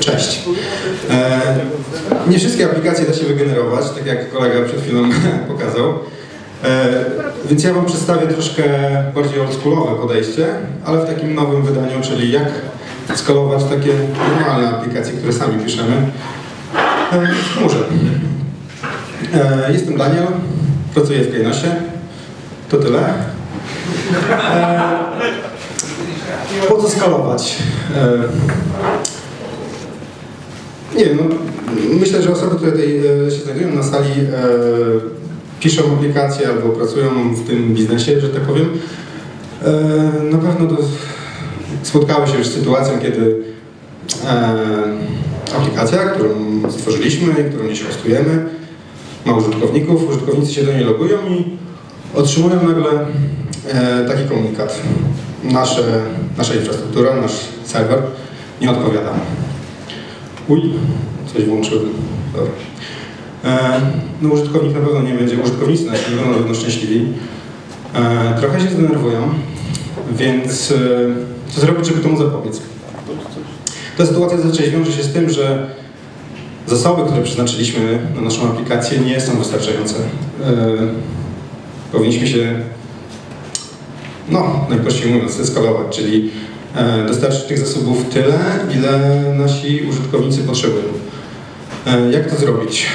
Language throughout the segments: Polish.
Cześć. Nie wszystkie aplikacje da się wygenerować, tak jak kolega przed chwilą pokazał. Więc ja Wam przedstawię troszkę bardziej oldschoolowe podejście, ale w takim nowym wydaniu, czyli jak skalować takie normalne aplikacje, które sami piszemy w chmurze. Jestem Daniel, pracuję w Keynosie. To tyle. Po co skalować? Nie wiem, no, myślę, że osoby, które tutaj się znajdują na sali, piszą aplikacje albo pracują w tym biznesie, że tak powiem, na pewno spotkały się już z sytuacją, kiedy aplikacja, którą stworzyliśmy, którą gdzieś hostujemy, ma użytkowników, użytkownicy się do niej logują i otrzymują nagle taki komunikat. Nasza infrastruktura, nasz serwer nie odpowiada. Coś włączyłem. Dobra. No użytkownik na pewno nie będzie, użytkownicy na pewno szczęśliwi. Trochę się zdenerwują, więc co zrobić, żeby temu zapobiec? Ta sytuacja zazwyczaj wiąże się z tym, że zasoby, które przeznaczyliśmy na naszą aplikację, nie są wystarczające. Powinniśmy się, najprościej mówiąc, zeskalować, czyli dostarczyć tych zasobów tyle, ile nasi użytkownicy potrzebują. Jak to zrobić?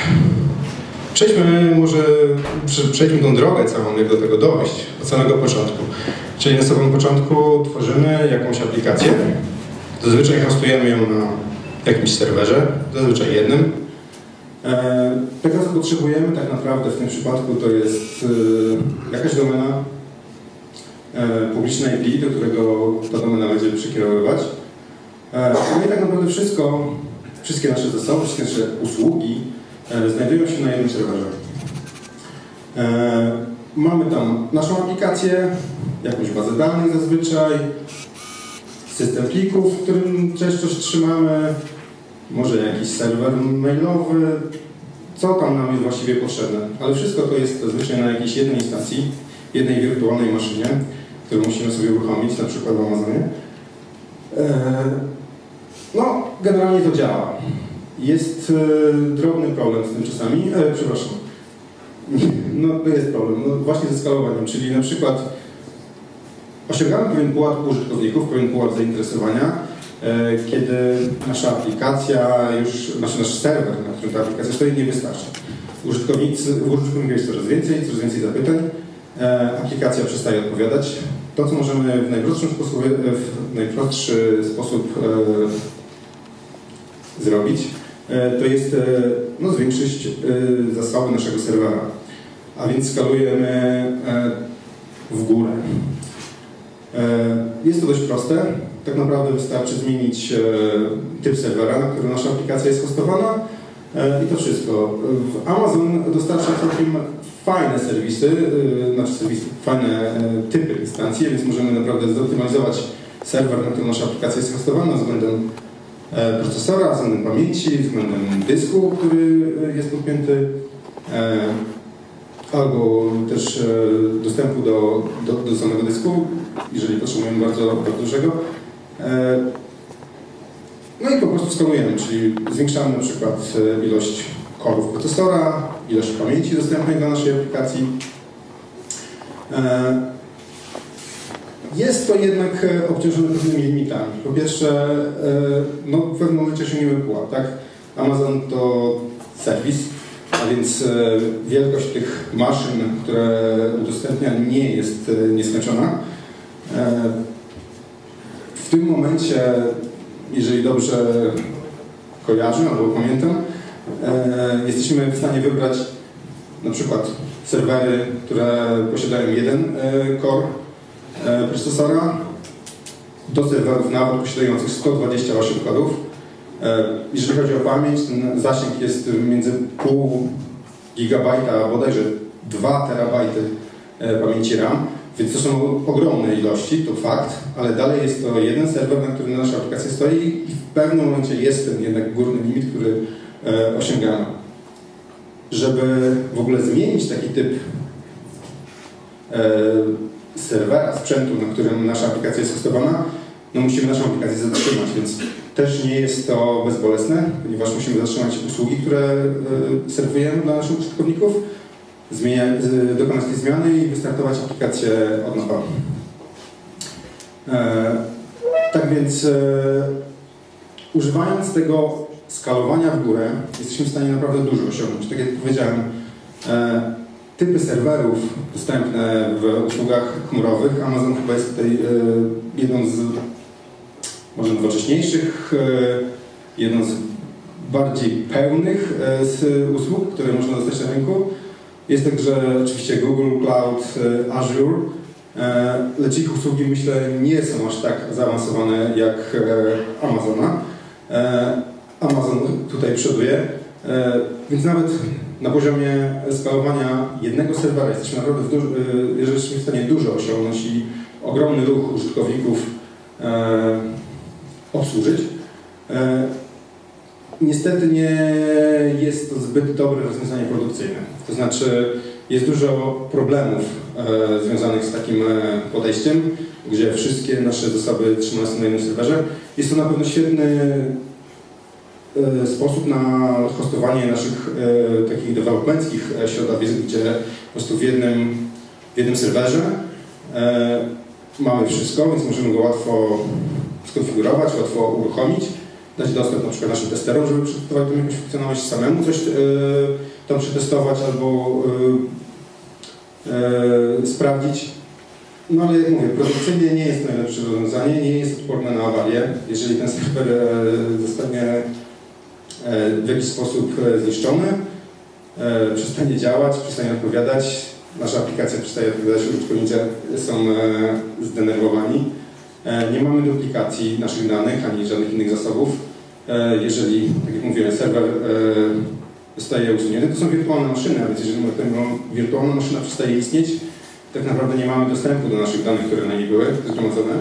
Przejdźmy tą drogę całą, jak do tego dojść, od samego początku. Czyli na samym początku tworzymy jakąś aplikację. Zazwyczaj hostujemy ją na jakimś serwerze, zazwyczaj jednym. Tego, co potrzebujemy tak naprawdę w tym przypadku, to jest jakaś domena, publiczne IP, do którego ta domena będzie przekierowywać. No i tak naprawdę wszystkie nasze zasoby, wszystkie nasze usługi znajdują się na jednym serwerze. Mamy tam naszą aplikację, jakąś bazę danych zazwyczaj, system plików, w którym też coś trzymamy, może jakiś serwer mailowy, co tam nam jest właściwie potrzebne. Ale wszystko to jest zazwyczaj na jakiejś jednej instancji, jednej wirtualnej maszynie, którą musimy sobie uruchomić, na przykład w Amazonie. Generalnie to działa. Jest drobny problem z tym czasami. Przepraszam. To jest problem. Właśnie ze skalowaniem, czyli na przykład osiągamy pewien pułap użytkowników, pewien pułap zainteresowania, kiedy nasza aplikacja nasz serwer, na którym ta aplikacja stoi, nie wystarcza. Użytkowników jest coraz więcej zapytań, aplikacja przestaje odpowiadać. To, co możemy w najprostszy sposób zrobić, to jest zwiększyć zasoby naszego serwera, a więc skalujemy w górę. Jest to dość proste. Tak naprawdę wystarczy zmienić typ serwera, na którym nasza aplikacja jest hostowana i to wszystko. W Amazon dostarcza całkiem fajne serwisy, fajne typy instancji, więc możemy naprawdę zoptymalizować serwer, na którym nasza aplikacja jest hostowana względem procesora, względem pamięci, względem dysku, który jest podpięty, albo też dostępu do samego dysku, jeżeli potrzebujemy bardzo dużego. No i po prostu skalujemy, czyli zwiększamy na przykład ilość korów procesora, ilość pamięci dostępnej dla naszej aplikacji. Jest to jednak obciążone pewnymi limitami. Po pierwsze, w pewnym momencie osiągniemy pułap, tak? Amazon to serwis, a więc wielkość tych maszyn, które udostępnia, nie jest nieskończona. W tym momencie, jeżeli dobrze kojarzę albo pamiętam, jesteśmy w stanie wybrać na przykład serwery, które posiadają jeden core procesora, do serwerów nawet posiadających 128 kodów. Jeżeli chodzi o pamięć, ten zasięg jest między pół gigabajta, a bodajże 2 terabajty pamięci RAM, więc to są ogromne ilości, to fakt, ale dalej jest to jeden serwer, na którym nasza aplikacja stoi i w pewnym momencie jest ten jednak górny limit, który osiągamy. Żeby w ogóle zmienić taki typ serwera, sprzętu, na którym nasza aplikacja jest hostowana, no musimy naszą aplikację zatrzymać, więc też nie jest to bezbolesne, ponieważ musimy zatrzymać usługi, które serwujemy dla naszych użytkowników, dokonać tej zmiany i wystartować aplikację od nowa. Tak więc używając tego skalowania w górę jesteśmy w stanie naprawdę dużo osiągnąć. Tak jak powiedziałem, typy serwerów dostępne w usługach chmurowych, Amazon chyba jest tutaj jedną z może nowocześniejszych, jedną z bardziej pełnych z usług, które można dostać na rynku. Jest także oczywiście Google Cloud, Azure, lecz ich usługi, myślę, nie są aż tak zaawansowane jak Amazona. Amazon tutaj przoduje, więc nawet na poziomie skalowania jednego serwera jesteśmy naprawdę jesteśmy w stanie dużo osiągnąć i ogromny ruch użytkowników obsłużyć. Niestety nie jest to zbyt dobre rozwiązanie produkcyjne. To znaczy jest dużo problemów związanych z takim podejściem, gdzie wszystkie nasze zasoby trzymane są na jednym serwerze. Jest to na pewno świetny sposób na hostowanie naszych takich dewelopenckich środowisk, gdzie po prostu w jednym serwerze mamy wszystko, więc możemy go łatwo skonfigurować, łatwo uruchomić, dać dostęp na przykład naszym testerom, żeby przetestować tam jakąś funkcjonalność, samemu coś tam przetestować albo sprawdzić. No ale jak mówię, produkcyjnie nie jest to najlepsze rozwiązanie, nie jest odporne na awarię. Jeżeli ten serwer zostanie w jakiś sposób zniszczony, przestanie działać, przestanie odpowiadać, nasza aplikacja przestaje odpowiadać, użytkownicy są zdenerwowani. Nie mamy duplikacji naszych danych ani żadnych innych zasobów. Jeżeli, tak jak mówiłem, serwer zostaje usunięty, to są wirtualne maszyny, a więc jeżeli wirtualna maszyna przestaje istnieć, tak naprawdę nie mamy dostępu do naszych danych, które na niej były zgromadzone.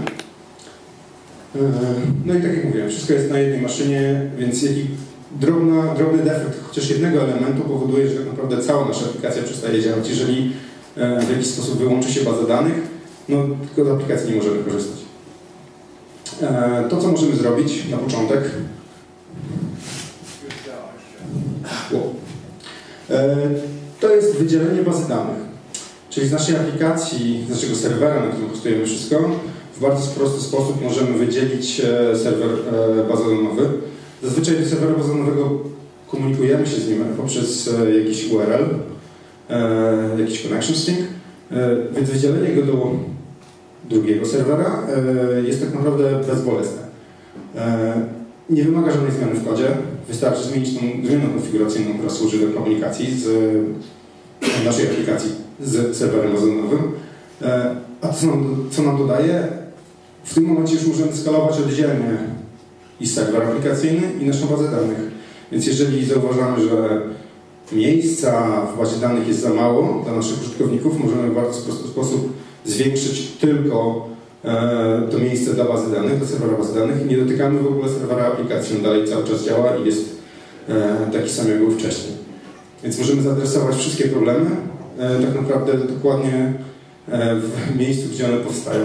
No i tak jak mówiłem, wszystko jest na jednej maszynie, więc drobny defekt chociaż jednego elementu powoduje, że tak naprawdę cała nasza aplikacja przestaje działać. Jeżeli w jakiś sposób wyłączy się baza danych, no tylko z aplikacji nie możemy korzystać. To, co możemy zrobić na początek, to jest wydzielenie bazy danych. Czyli z naszej aplikacji, z naszego serwera, na którym hostujemy wszystko, w bardzo prosty sposób możemy wydzielić serwer bazodonowy. Zazwyczaj do serwera bazodonowego komunikujemy się z nim poprzez jakiś URL, jakiś connection string, więc wydzielenie go do drugiego serwera jest tak naprawdę bezbolesne. Nie wymaga żadnej zmiany w kodzie, wystarczy zmienić tą zmianę konfiguracyjną, która służy do komunikacji z naszej aplikacji z serwerem bazodonowym. A to, co nam dodaje, w tym momencie już możemy skalować oddzielnie i serwer aplikacyjny, i naszą bazę danych. Więc jeżeli zauważamy, że miejsca w bazie danych jest za mało dla naszych użytkowników, możemy w bardzo prosty sposób zwiększyć tylko to miejsce dla bazy danych, dla serwera bazy danych i nie dotykamy w ogóle serwera aplikacji. On dalej cały czas działa i jest taki sam, jak był wcześniej. Więc możemy zaadresować wszystkie problemy tak naprawdę dokładnie w miejscu, gdzie one powstają.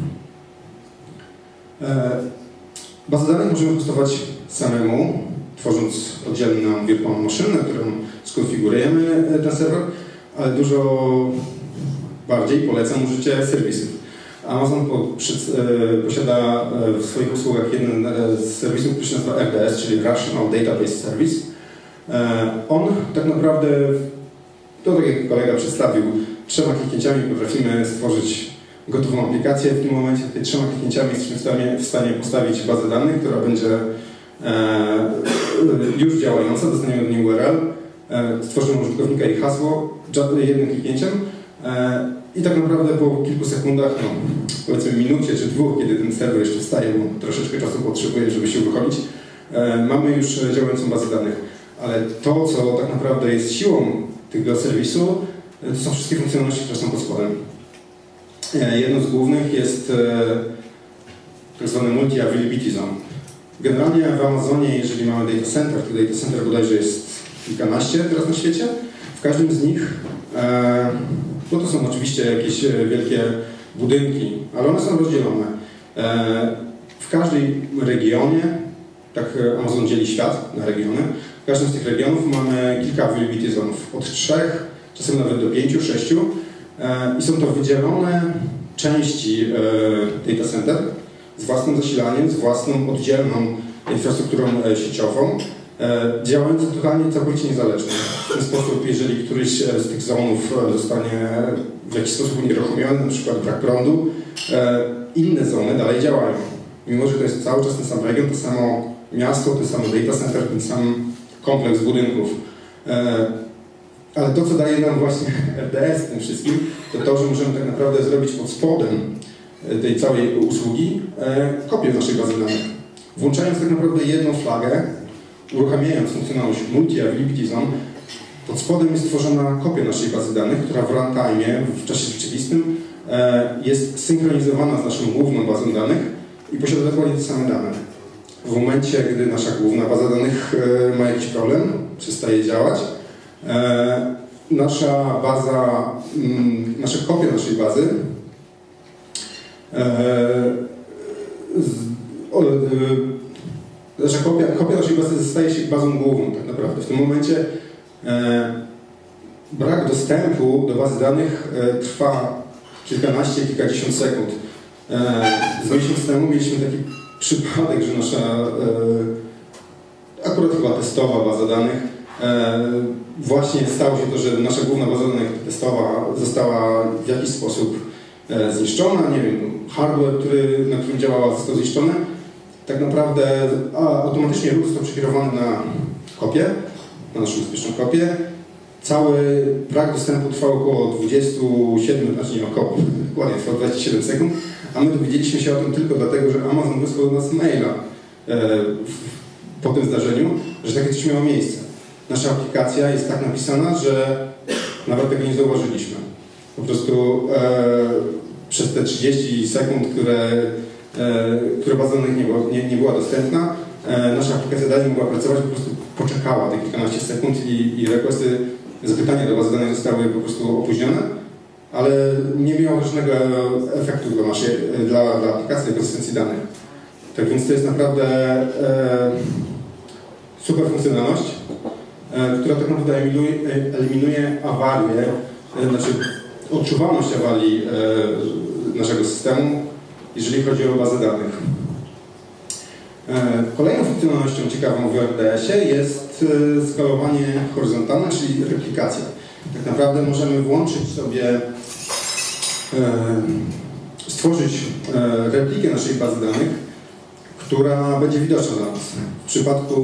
Bazę danych możemy hostować samemu, tworząc oddzielną wirtualną maszynę, na którą skonfigurujemy ten serwer, ale dużo bardziej polecam użycie serwisów. Amazon posiada w swoich usługach jeden z serwisów, który się nazywa RDS, czyli Rational Database Service. On tak naprawdę, to tak jak kolega przedstawił, 3 kliknięciami potrafimy stworzyć gotową aplikację. W tym momencie tymi 3 kliknięciami jesteśmy w stanie postawić bazę danych, która będzie już działająca, dostaniemy do niej URL, stworzymy użytkownika i hasło jednym kliknięciem i tak naprawdę po kilku sekundach, no, powiedzmy minucie czy 2, kiedy ten serwer jeszcze wstaje, bo troszeczkę czasu potrzebuje, żeby się uruchomić, mamy już działającą bazę danych. Ale to, co tak naprawdę jest siłą tego serwisu, to są wszystkie funkcjonalności, które są pod spodem. Jedną z głównych jest tak zwany Multi-Availability Zone. Generalnie w Amazonie, jeżeli mamy data center, to data center bodajże jest kilkanaście teraz na świecie. W każdym z nich, no to są oczywiście jakieś wielkie budynki, ale one są rozdzielone. w każdej regionie, tak Amazon dzieli świat na regiony, w każdym z tych regionów mamy kilka availability zonów, od 3, czasem nawet do 5, 6 i są to wydzielone części data center z własnym zasilaniem, z własną oddzielną infrastrukturą sieciową, działające totalnie całkowicie niezależnie. W ten sposób, jeżeli któryś z tych zonów zostanie w jakiś sposób unieruchomiony, na przykład brak prądu, inne zony dalej działają. Mimo że to jest cały czas ten sam region, to samo miasto, ten sam data center, ten sam kompleks budynków. Ale to, co daje nam właśnie RDS w tym wszystkim, to to, że możemy tak naprawdę zrobić pod spodem tej całej usługi kopię naszej bazy danych. Włączając tak naprawdę jedną flagę, uruchamiając funkcjonalność Multi-Availability Zone, pod spodem jest tworzona kopia naszej bazy danych, która w runtime, w czasie rzeczywistym, jest synchronizowana z naszą główną bazą danych i posiada dokładnie te same dane. W momencie, gdy nasza główna baza danych ma jakiś problem, przestaje działać, nasza kopia naszej bazy kopia naszej bazy staje się bazą główną tak naprawdę. W tym momencie brak dostępu do bazy danych trwa kilkanaście, kilkadziesiąt sekund. Z miesiąc temu mieliśmy taki przypadek, że nasza akurat chyba testowa baza danych właśnie stało się to, że nasza główna baza danych testowa została w jakiś sposób zniszczona, nie wiem, hardware, na którym działała, został zniszczony. Tak naprawdę automatycznie ruch został przekierowany na kopię, na naszą bezpieczną kopię. Cały brak dostępu trwał około 27, znaczy nie około, dokładnie trwał 27 sekund, a my dowiedzieliśmy się o tym tylko dlatego, że Amazon wysłał do nas maila po tym zdarzeniu, że takie coś miało miejsce. Nasza aplikacja jest tak napisana, że nawet tego nie zauważyliśmy. Po prostu przez te 30 sekund, które baza danych nie była dostępna, nasza aplikacja dalej mogła pracować, po prostu poczekała te kilkanaście sekund i requesty, zapytania do bazy danych zostały po prostu opóźnione, ale nie miało żadnego efektu dla aplikacji, dla konsystencji danych. Tak więc to jest naprawdę super funkcjonalność, która tak naprawdę eliminuje awarie, znaczy odczuwalność awarii naszego systemu, jeżeli chodzi o bazę danych. Kolejną funkcjonalnością ciekawą w RDS-ie jest skalowanie horyzontalne, czyli replikacja. Tak naprawdę możemy włączyć sobie, stworzyć replikę naszej bazy danych, która będzie widoczna dla nas. W przypadku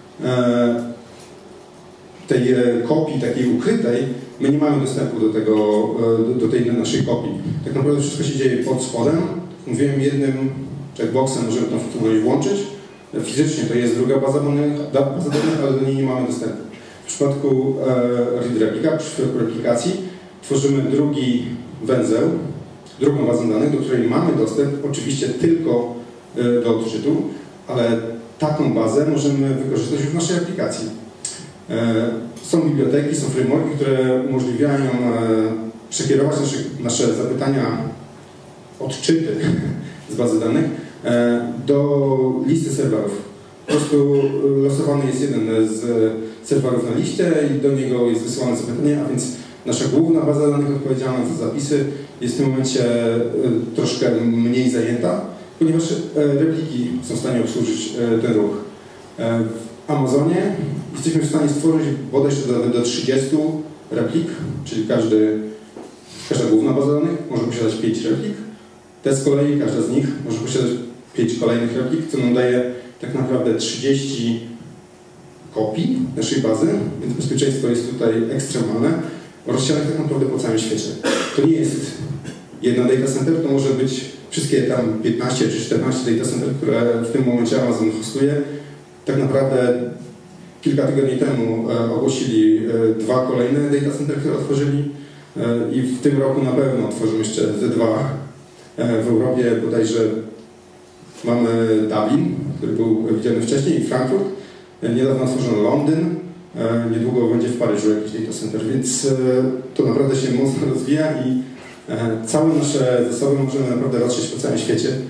tej kopii takiej ukrytej, my nie mamy dostępu do tej naszej kopii. Tak naprawdę wszystko się dzieje pod spodem. Mówiłem, jednym checkboxem możemy tą funkcjonalność włączyć. Fizycznie to jest druga baza danych, ale do niej nie mamy dostępu. W przypadku read replika, w przypadku replikacji tworzymy drugi węzeł, drugą bazę danych, do której mamy dostęp oczywiście tylko do odczytu, ale taką bazę możemy wykorzystać w naszej aplikacji. Są biblioteki, są frameworki, które umożliwiają przekierować nasze zapytania, odczyty z bazy danych do listy serwerów. Po prostu losowany jest jeden z serwerów na liście i do niego jest wysyłane zapytanie, a więc nasza główna baza danych odpowiedzialna za zapisy jest w tym momencie troszkę mniej zajęta, ponieważ repliki są w stanie obsłużyć ten ruch. W Amazonie jesteśmy w stanie stworzyć bodajże do 30 replik, czyli każda główna baza danych może posiadać 5 replik. Te z kolei, każda z nich może posiadać 5 kolejnych replik, co nam daje tak naprawdę 30 kopii naszej bazy, więc bezpieczeństwo jest tutaj ekstremalne, rozsiane tak naprawdę po całym świecie. To nie jest jedna data center, to może być wszystkie tam 15 czy 14 data center, które w tym momencie Amazon hostuje. Tak naprawdę kilka tygodni temu ogłosili 2 kolejne data center, które otworzyli i w tym roku na pewno otworzymy jeszcze ze 2 w Europie. Bodajże mamy Dublin, który był widziany wcześniej, i Frankfurt. Niedawno otworzono Londyn, niedługo będzie w Paryżu jakiś data center, więc to naprawdę się mocno rozwija i całe nasze zasoby możemy naprawdę rozsiać po całym świecie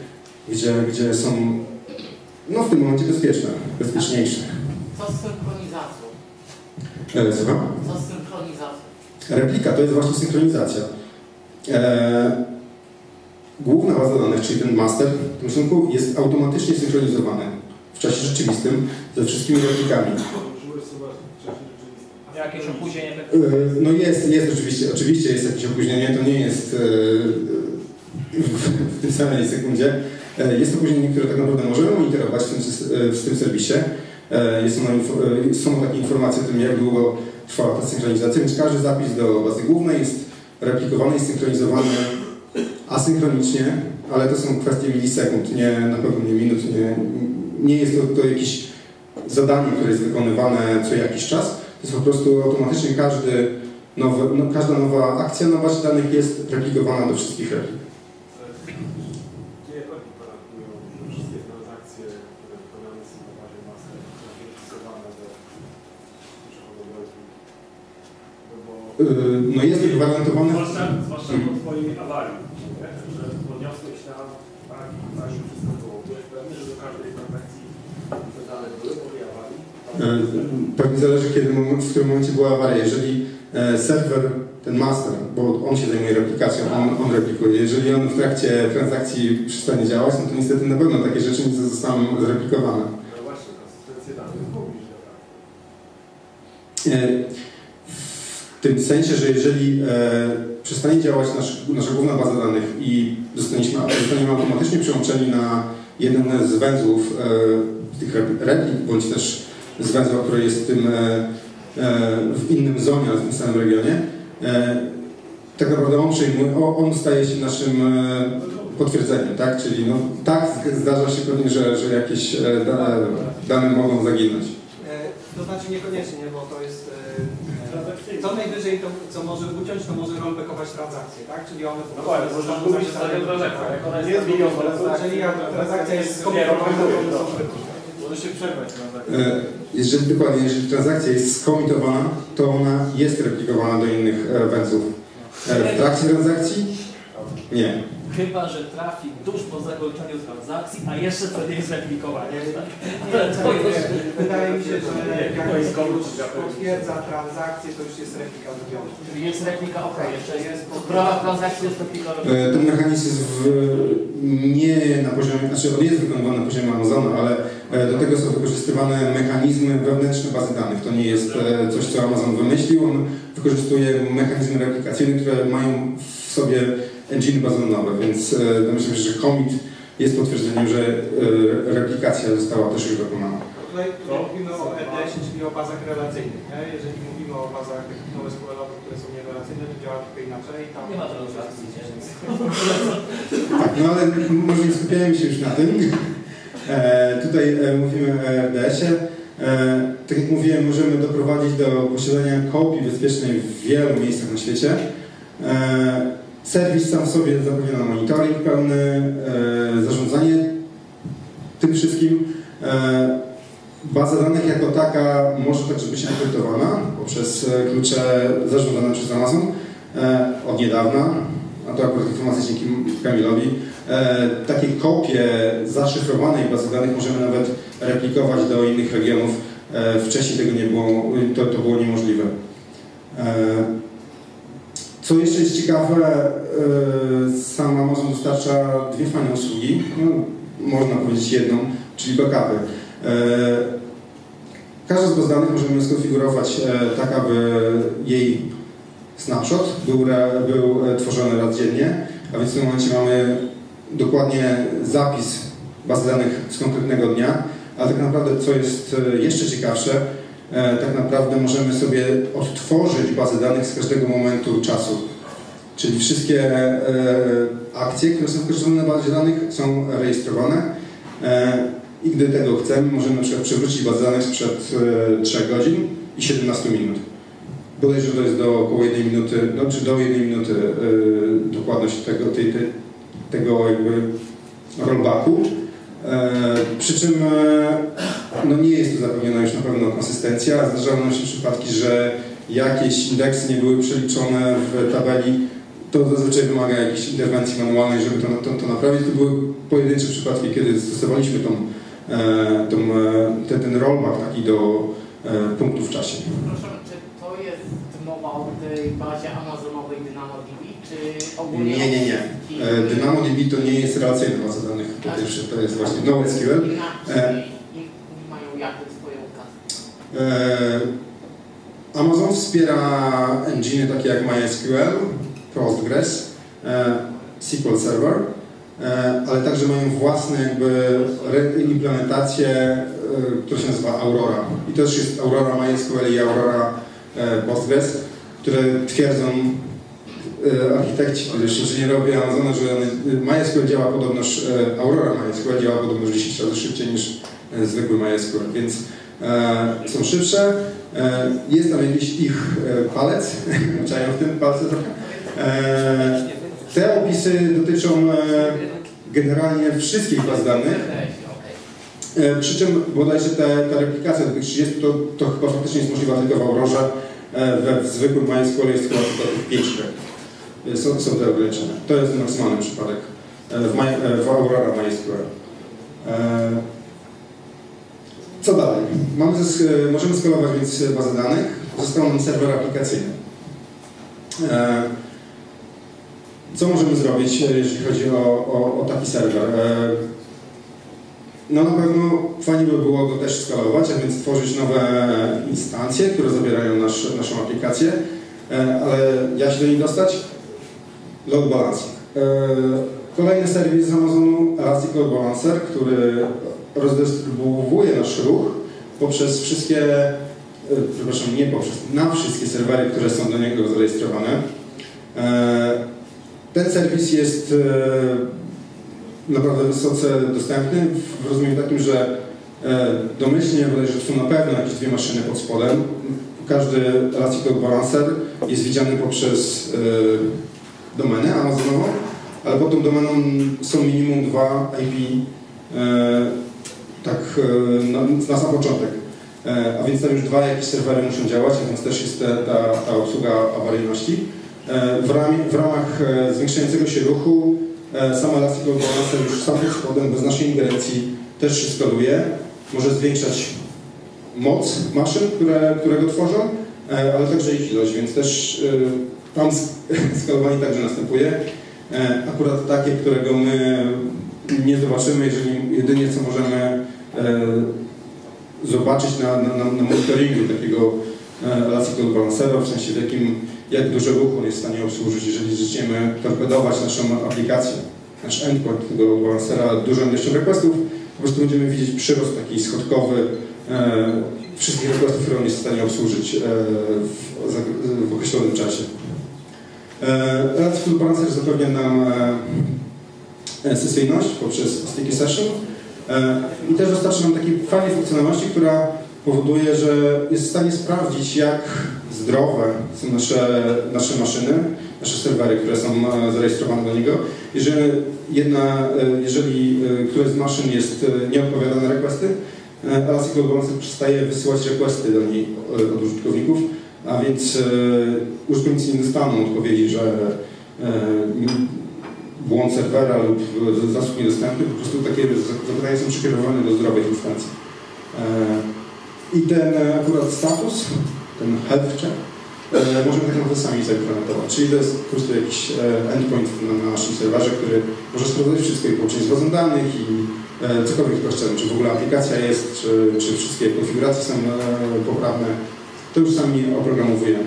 gdzie są no, w tym momencie bezpieczniejsze. Co z synchronizacją? Słucham? Co z synchronizacją? Replika to jest właśnie synchronizacja. Główna baza danych, czyli ten master w tym rysunku jest automatycznie synchronizowany w czasie rzeczywistym ze wszystkimi replikami. Jakieś opóźnienie? No jest oczywiście jest jakieś opóźnienie, to nie jest w tej samej sekundzie. Jest opóźnienie, które tak naprawdę możemy monitorować w tym serwisie. Są takie informacje o tym, jak długo trwała ta synchronizacja, więc każdy zapis do bazy głównej jest replikowany i synchronizowany asynchronicznie, ale to są kwestie milisekund, na pewno nie minut, nie jest to jakieś zadanie, które jest wykonywane co jakiś czas. To jest po prostu automatycznie każda nowa akcja na bazie danych jest replikowana do wszystkich replik. Gdzie oni gwarantują, że wszystkie transakcje, które wykonane są na bazie master, są wpisywane do przechodu? No jest to gwarantowane. Zwłaszcza po twojej awarii, że podniosłeś tam, tak, wszystko było. Byłeś pewny, że do każdej transakcji te dane były po tej awarii? Pewnie zależy, w którym momencie była awaria. Jeżeli serwer, ten master, bo on się zajmuje replikacją, on replikuje. Jeżeli on w trakcie transakcji przestanie działać, no to niestety na pewno takie rzeczy nie zostaną zreplikowane. No właśnie, konsystencję danych mówisz, W tym sensie, że jeżeli przestanie działać nasza główna baza danych i zostaniemy automatycznie przełączeni na jeden z węzłów tych replik, bądź też z węzła, który jest w innym zonie, ale w tym samym regionie, tak naprawdę on staje się naszym potwierdzeniem, tak? Czyli no, tak, zdarza się pewnie, że jakieś dane mogą zaginąć. To znaczy niekoniecznie, bo to jest co najwyżej to, co może uciąć, to może rollbackować transakcje, tak? Czyli one po prostu można mówić, że to jest transakcja. Jak ona jest milion, jeżeli transakcja jest skomplikowana, to one są może się przerwać transakcja. Jeżeli transakcja jest skomitowana, to ona jest replikowana do innych węzłów. W trakcie transakcji? Nie. Chyba że trafi tuż po zakończeniu transakcji, a jeszcze to nie jest replikowanie. Wydaje mi się, że jak już potwierdza transakcję, to już jest replika zrobiona. Czyli jest replika, jeszcze jest w prawach transakcji jest replika robiona. Ten mechanizm jest nie na poziomie, znaczy on jest wykonywany na poziomie Amazona, ale do tego są wykorzystywane mechanizmy wewnętrzne bazy danych. To nie jest coś, co Amazon wymyślił. On wykorzystuje mechanizmy replikacyjne, które mają w sobie engine bazonowe, więc domyślam się, że commit jest potwierdzeniem, że replikacja została też już dokonana. Tutaj mówimy o RDS, czyli o bazach relacyjnych. Nie? Jeżeli mówimy o bazach NoSQL-owych, które są nierelacyjne, to działa trochę inaczej. Tam Nie ma transakcji, nie? Tak, no ale może nie skupiajmy się już na tym. Tutaj mówimy o RDS-ie. Tak jak mówiłem, możemy doprowadzić do posiadania kopii bezpiecznej w wielu miejscach na świecie. Serwis sam w sobie zapewnia nam monitoring pełny, zarządzanie tym wszystkim. Baza danych jako taka może także być akredytowana poprzez klucze zarządzane przez Amazon od niedawna, a to akurat informacja dzięki Kamilowi. Takie kopie zaszyfrowanej bazy danych możemy nawet replikować do innych regionów. Wcześniej tego nie było, to było niemożliwe. Co jeszcze jest ciekawe, sam Amazon dostarcza dwie fajne usługi, no, można powiedzieć jedną, czyli backupy. Każda z baz danych możemy skonfigurować tak, aby jej snapshot był tworzony raz dziennie, a więc w tym momencie mamy dokładnie zapis bazy danych z konkretnego dnia, a tak naprawdę, co jest jeszcze ciekawsze, tak naprawdę możemy sobie odtworzyć bazę danych z każdego momentu czasu. Czyli wszystkie akcje, które są wykorzystane na bazie danych, są rejestrowane i gdy tego chcemy, możemy na przykład przywrócić bazę danych sprzed 3 godzin i 17 minut. Bodajże to jest do około 1 minuty, czy do 1 minuty dokładność tego jakby rollbacku. Przy czym no nie jest to zapewniona już na pewno konsystencja. Zdarzały nam się przypadki, że jakieś indeksy nie były przeliczone w tabeli to zazwyczaj wymaga jakiejś interwencji manualnej, żeby to naprawić. To były pojedyncze przypadki, kiedy stosowaliśmy ten rollback taki do punktu w czasie. Proszę, czy to jest mowa o tej bazie amazonowej DynamoDB, czy ogólnie? Nie. DynamoDB to nie jest relacyjna baza danych, po pierwsze, to jest właśnie NoSQL. I mają jakie swoje okazje? Amazon wspiera engine takie jak MySQL, Postgres, SQL Server, ale także mają własne jakby implementacje, która się nazywa Aurora. I to też jest Aurora MySQL i Aurora Postgres, które twierdzą architekci, inżynierowie Amazona, że MySQL działa podobnoż, Aurora MySQL działa podobnoż 10 razy szybciej niż zwykły MySQL, więc są szybsze. Jest tam jakiś ich palec, maczają w tym palce trochę. Te opisy dotyczą generalnie wszystkich baz danych, przy czym bodajże ta replikacja do tych 30 to chyba faktycznie jest możliwa tylko w Aurorze, w zwykłym MySQL jest chyba tylko tych 5 są te ograniczenia. To jest maksymalny przypadek w Aurora MySQL. Co dalej? Możemy skalować więc bazę danych, został nam serwer aplikacyjny. Co możemy zrobić, jeśli chodzi o taki serwer? No na pewno fajnie by było go też skalować, a więc tworzyć nowe instancje, które zawierają naszą aplikację, ale jak się do niej dostać? Load balancing. Kolejny serwis z Amazonu, Elastic Load Balancer, który rozdystrybuuje nasz ruch poprzez wszystkie, przepraszam, nie poprzez, na wszystkie serwery, które są do niego zarejestrowane. Ten serwis jest naprawdę wysoce dostępny w rozumieniu takim, że domyślnie bodajże są na pewno jakieś 2 maszyny pod spodem. Każdy Elastic Load Balancer jest widziany poprzez domenę amazonową, ale pod tą domeną są minimum 2 IP tak na sam początek. A więc tam już 2 jakieś serwery muszą działać, a więc też jest ta obsługa awaryjności. W ramach zwiększającego się ruchu sam Elastic Load Balancer już sam pod spodem, bez naszej ingerencji, też się skaluje. Może zwiększać moc maszyn, które go tworzą, ale także ich ilość, więc też tam skalowanie także następuje. Akurat takie, którego my nie zobaczymy, jeżeli jedynie co możemy zobaczyć na monitoringu takiego Elastic Load Balancera, w sensie jak dużo ruchu on jest w stanie obsłużyć, jeżeli zaczniemy torpedować naszą aplikację, nasz endpoint tego Load Balancera dużą ilością requestów, po prostu będziemy widzieć przyrost taki schodkowy wszystkich requestów, które on jest w stanie obsłużyć w określonym czasie. Elastic Load Balancer zapewnia nam sesyjność poprzez Sticky Session i też dostarcza nam takiej fajnej funkcjonalności, która powoduje, że jest w stanie sprawdzić, jak zdrowe są nasze maszyny, nasze serwery, które są zarejestrowane do niego. Jeżeli któraś z maszyn nie odpowiada na requesty, Elastic Load Balancer przestaje wysyłać requesty do niej od użytkowników, a więc użytkownicy nie dostaną odpowiedzi, że błąd serwera lub zasób niedostępny, po prostu takie zapytania są przekierowane do zdrowej instancji. I ten akurat status, ten health check, możemy tak naprawdę sami zaimplementować. Czyli to jest po prostu jakiś endpoint na naszym serwerze, który może sprawdzać wszystko i połączenie z bazą danych i cokolwiek tylko chcemy, czy w ogóle aplikacja jest, czy wszystkie konfiguracje są poprawne. To już sami oprogramowujemy.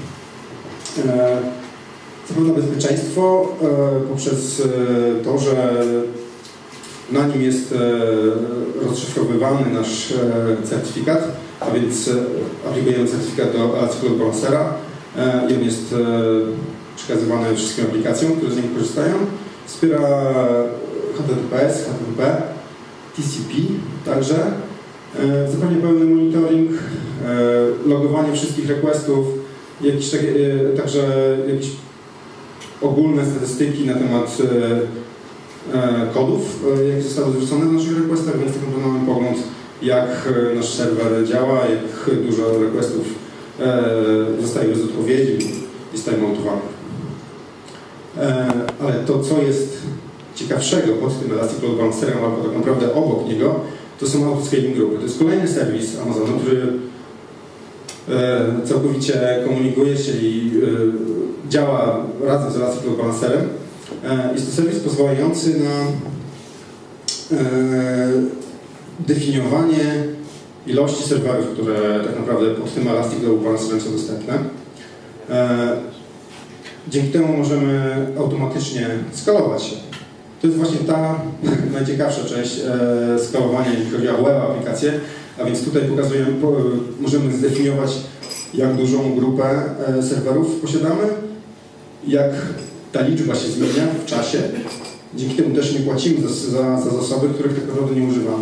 Zapewne bezpieczeństwo poprzez to, że na nim jest rozszyfrowywany nasz certyfikat, a więc aplikujemy certyfikat do Elastic Load Balancera i on jest przekazywany wszystkim aplikacjom, które z niego korzystają. Wspiera HTTPS, HTTP, TCP także. Zapewnia pełny monitoring, logowanie wszystkich requestów, także jakieś ogólne statystyki na temat kodów, jakie zostały zwrócone w naszych requestach, więc tak naprawdę mamy pogląd, jak nasz serwer działa, jak dużo requestów zostaje bez odpowiedzi i zostaje montowanych. Ale to, co jest ciekawszego pod tym Elastic Load Balancerem, albo tak naprawdę obok niego, to są autoscaling grupy. To jest kolejny serwis Amazonu, który całkowicie komunikuje się i działa razem z Elastic Load Balancerem. Jest to serwis pozwalający na definiowanie ilości serwerów, które tak naprawdę pod tym Elastic Load Balancerem są dostępne. Dzięki temu możemy automatycznie skalować się. To jest właśnie ta najciekawsza część skalowania, jeśli chodzi o web aplikacje, a więc tutaj pokazujemy, możemy zdefiniować, jak dużą grupę serwerów posiadamy, jak ta liczba się zmienia w czasie. Dzięki temu też nie płacimy za zasoby, których tak naprawdę nie używamy.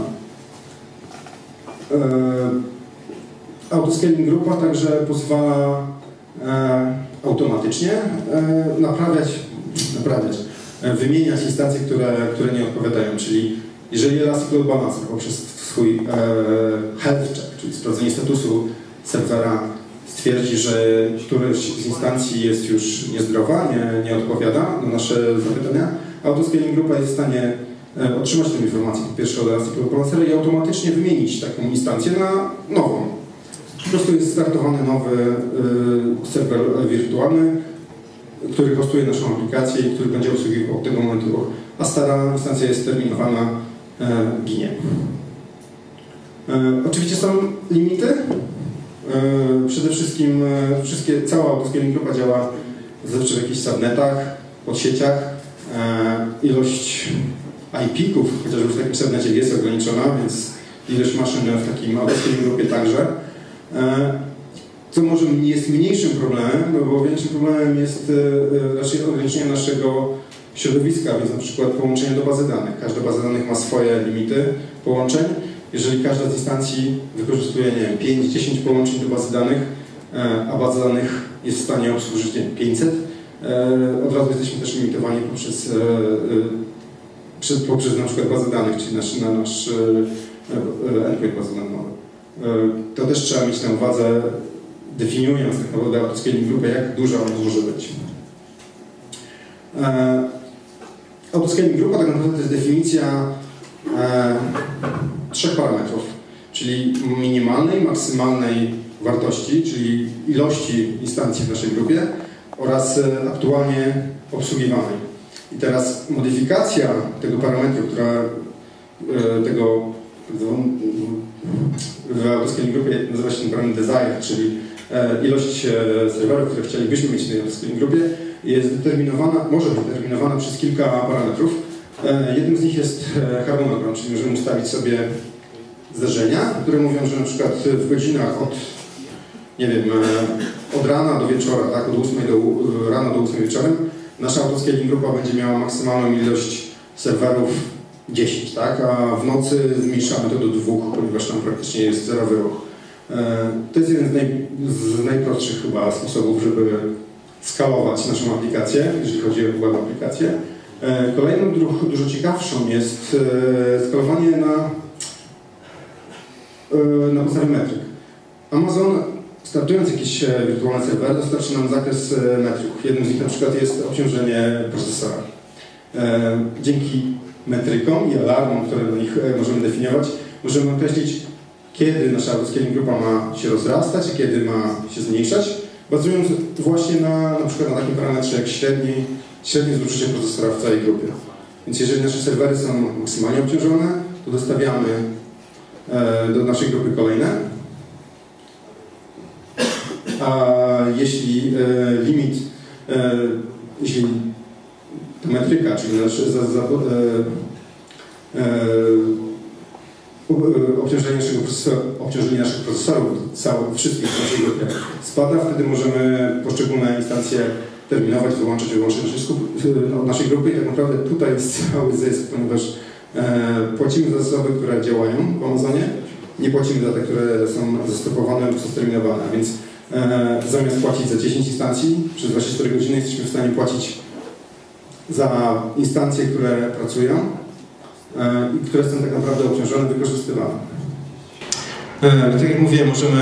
Autoscaling grupa także pozwala automatycznie wymieniać instancje, które nie odpowiadają, z jeżeli Elastic Load Balancer poprzez swój health check, czyli sprawdzenie statusu serwera, stwierdzi, że któraś z instancji jest już niezdrowa, nie odpowiada na nasze zapytania, autoscaling grupa jest w stanie otrzymać tę informację po pierwsze od Elastic Load Balancera i automatycznie wymienić taką instancję na nową. Po prostu jest startowany nowy serwer wirtualny, który hostuje naszą aplikację i który będzie obsługiwał od tego momentu, a stara instancja jest terminowana, ginie. Oczywiście są limity. Przede wszystkim cała autoscaling grupa działa zazwyczaj w jakichś subnetach, podsieciach. Ilość IP-ków, chociażby w takim subnecie jest ograniczona, więc ilość maszyn w takim autoscaling grupie także. Co może jest mniejszym problemem, bo większym problemem jest raczej ograniczenie naszego środowiska, więc na przykład połączenie do bazy danych. Każda baza danych ma swoje limity połączeń. Jeżeli każda z instancji wykorzystuje, nie wiem, 5-10 połączeń do bazy danych, a baza danych jest w stanie obsłużyć, nie wiem, 500, od razu jesteśmy też limitowani poprzez na przykład bazę danych, czyli nasz endpoint bazowy. To też trzeba mieć na uwadze, definiując tak naprawdę autoscaling grupę, jak duża ona może być. Autoscaling grupa tak naprawdę to jest definicja 3 parametrów, czyli minimalnej, maksymalnej wartości, czyli ilości instancji w naszej grupie oraz aktualnie obsługiwanej. I teraz modyfikacja tego parametru, która w autoscaling grupie nazywa się ten parametr desire, czyli ilość serwerów, które chcielibyśmy mieć w tej autoscaling grupie, jest determinowana, może być determinowana przez kilka parametrów. Jednym z nich jest harmonogram, czyli możemy ustawić sobie zdarzenia, które mówią, że na przykład w godzinach od rana do wieczora, tak, od 8 rana do 8 wieczorem, nasza autoscaling grupa będzie miała maksymalną ilość serwerów 10, tak, a w nocy zmniejszamy to do 2, ponieważ tam praktycznie jest zerowy ruch. To jest jeden z najprostszych chyba sposobów, żeby skalować naszą aplikację, jeżeli chodzi o web aplikację. Kolejną, dużo ciekawszą jest skalowanie na podstawie metryk. Amazon, startując jakieś wirtualne serwery, dostarczy nam zakres metryków. Jednym z nich na przykład jest obciążenie procesora. Dzięki metrykom i alarmom, które do nich możemy definiować, możemy określić, kiedy nasza autoscaling grupa ma się rozrastać, a kiedy ma się zmniejszać, bazując właśnie na przykład na takim parametrze jak średnie zużycie procesora w całej grupie. Więc jeżeli nasze serwery są maksymalnie obciążone, to dostawiamy do naszej grupy kolejne. A jeśli jeśli ta metryka, czyli obciążenie naszych procesorów wszystkich w naszej grupie spada, wtedy możemy poszczególne instancje terminować, wyłączyć naszej grupy i tak naprawdę tutaj jest cały zysk, ponieważ płacimy za zasoby, które działają w Amazonie, nie płacimy za te, które są zastopowane lub są sterminowane, więc zamiast płacić za 10 instancji przez 24 godziny jesteśmy w stanie płacić za instancje, które pracują i które są tak naprawdę obciążone, wykorzystywane. Tak jak mówiłem, możemy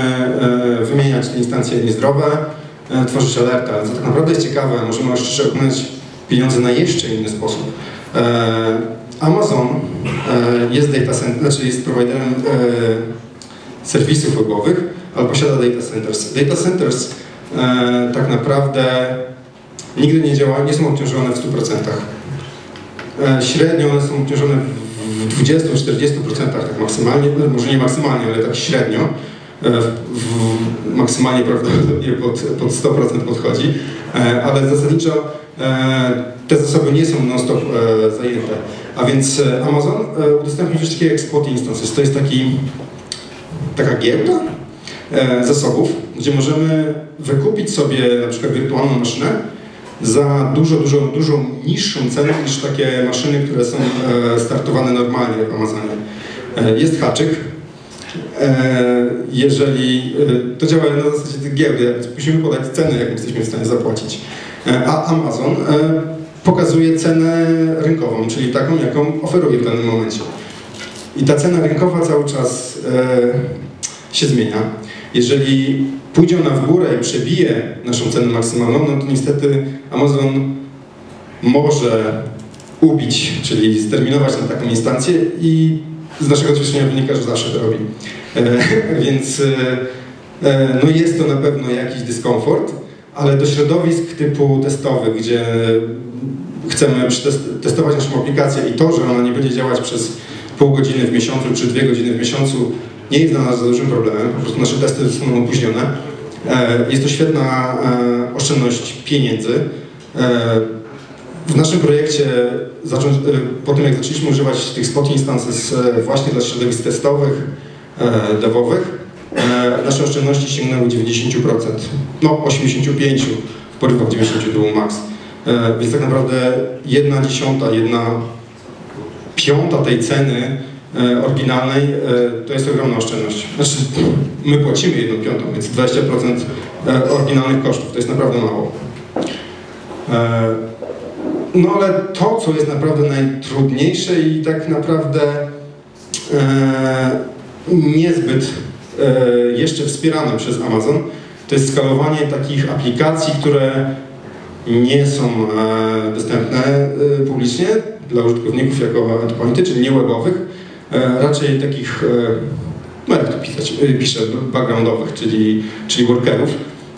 wymieniać te instancje niezdrowe, tworzyć alerta, ale co tak naprawdę jest ciekawe, możemy oszczędzać pieniądze na jeszcze inny sposób. Amazon jest data center, znaczy jest prowajderem serwisów webowych, ale posiada data centers. Data centers tak naprawdę nigdy nie działają, nie są obciążone w 100%. Średnio one są obciążone w 20-40%, tak maksymalnie, może nie maksymalnie, ale tak średnio. Maksymalnie prawdopodobnie pod 100% podchodzi, ale zasadniczo te zasoby nie są non-stop zajęte. A więc Amazon udostępnił coś takiego jak Spot Instances. To jest taka giełda zasobów, gdzie możemy wykupić sobie na przykład wirtualną maszynę za dużo niższą cenę niż takie maszyny, które są startowane normalnie w Amazonie. Jest haczyk. Jeżeli to działa na zasadzie tych giełdy, więc musimy podać cenę, jaką jesteśmy w stanie zapłacić. A Amazon pokazuje cenę rynkową, czyli taką, jaką oferuje w danym momencie. I ta cena rynkowa cały czas się zmienia. Jeżeli pójdzie ona w górę i przebije naszą cenę maksymalną, no to niestety Amazon może ubić, czyli sterminować na taką instancję i z naszego doświadczenia wynika, że zawsze to robi. Więc no jest to na pewno jakiś dyskomfort, ale do środowisk typu testowych, gdzie chcemy testować naszą aplikację i to, że ona nie będzie działać przez pół godziny w miesiącu czy 2 godziny w miesiącu, nie jest dla nas za dużym problemem, po prostu nasze testy zostaną opóźnione. Jest to świetna oszczędność pieniędzy. W naszym projekcie, po tym jak zaczęliśmy używać tych Spot Instances właśnie dla środowisk testowych, devowych, nasze oszczędności sięgnęły 90%, no 85%, w porywach 92% max. Więc tak naprawdę 1/10, 1/5 tej ceny oryginalnej to jest ogromna oszczędność. Znaczy, my płacimy 1/5, więc 20% oryginalnych kosztów, to jest naprawdę mało. No ale to, co jest naprawdę najtrudniejsze i tak naprawdę niezbyt jeszcze wspierane przez Amazon, to jest skalowanie takich aplikacji, które nie są dostępne publicznie dla użytkowników jako endpointy, czyli nie webowych, raczej takich, no jak to piszę, backgroundowych, czyli workerów.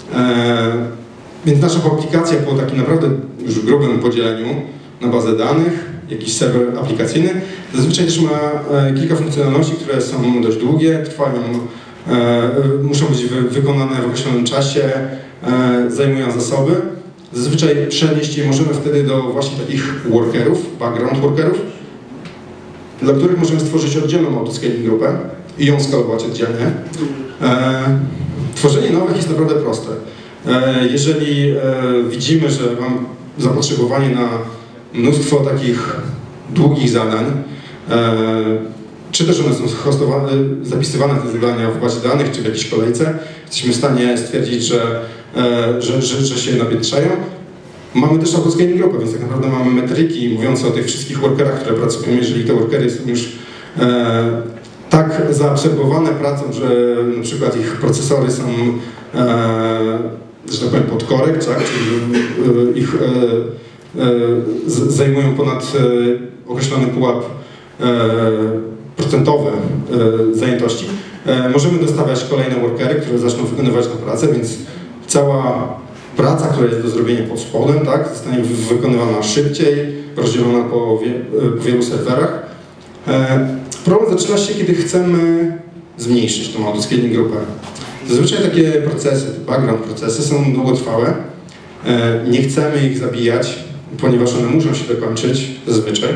Więc nasza aplikacja po takim naprawdę już grubym podzieleniu na bazę danych, jakiś serwer aplikacyjny, zazwyczaj też ma kilka funkcjonalności, które są dość długie, trwają, muszą być wykonane w określonym czasie, zajmują zasoby. Zazwyczaj przenieść je możemy wtedy do właśnie takich workerów, background workerów, dla których możemy stworzyć oddzielną autoscaling grupę i ją skalować oddzielnie. Tworzenie nowych jest naprawdę proste. Jeżeli widzimy, że mam zapotrzebowanie na mnóstwo takich długich zadań, czy też one są zapisywane te zadania w bazie danych, czy w jakiejś kolejce, jesteśmy w stanie stwierdzić, że się napiętrzają. Mamy też autoscaling grupę, więc tak naprawdę mamy metryki mówiące o tych wszystkich workerach, które pracują. Jeżeli te workery są już tak zaabsorbowane pracą, że na przykład ich procesory są, że tak powiem, pod korek, tak? Czyli ich zajmują ponad określony pułap procentowe zajętości. Możemy dostawiać kolejne workery, które zaczną wykonywać tę pracę, więc cała praca, która jest do zrobienia pod spodem, tak, zostanie wykonywana szybciej, rozdzielona po wielu serwerach. Problem zaczyna się, kiedy chcemy zmniejszyć tą autoscaling grupę. Zazwyczaj takie procesy, background procesy są długotrwałe. Nie chcemy ich zabijać, ponieważ one muszą się dokończyć zazwyczaj.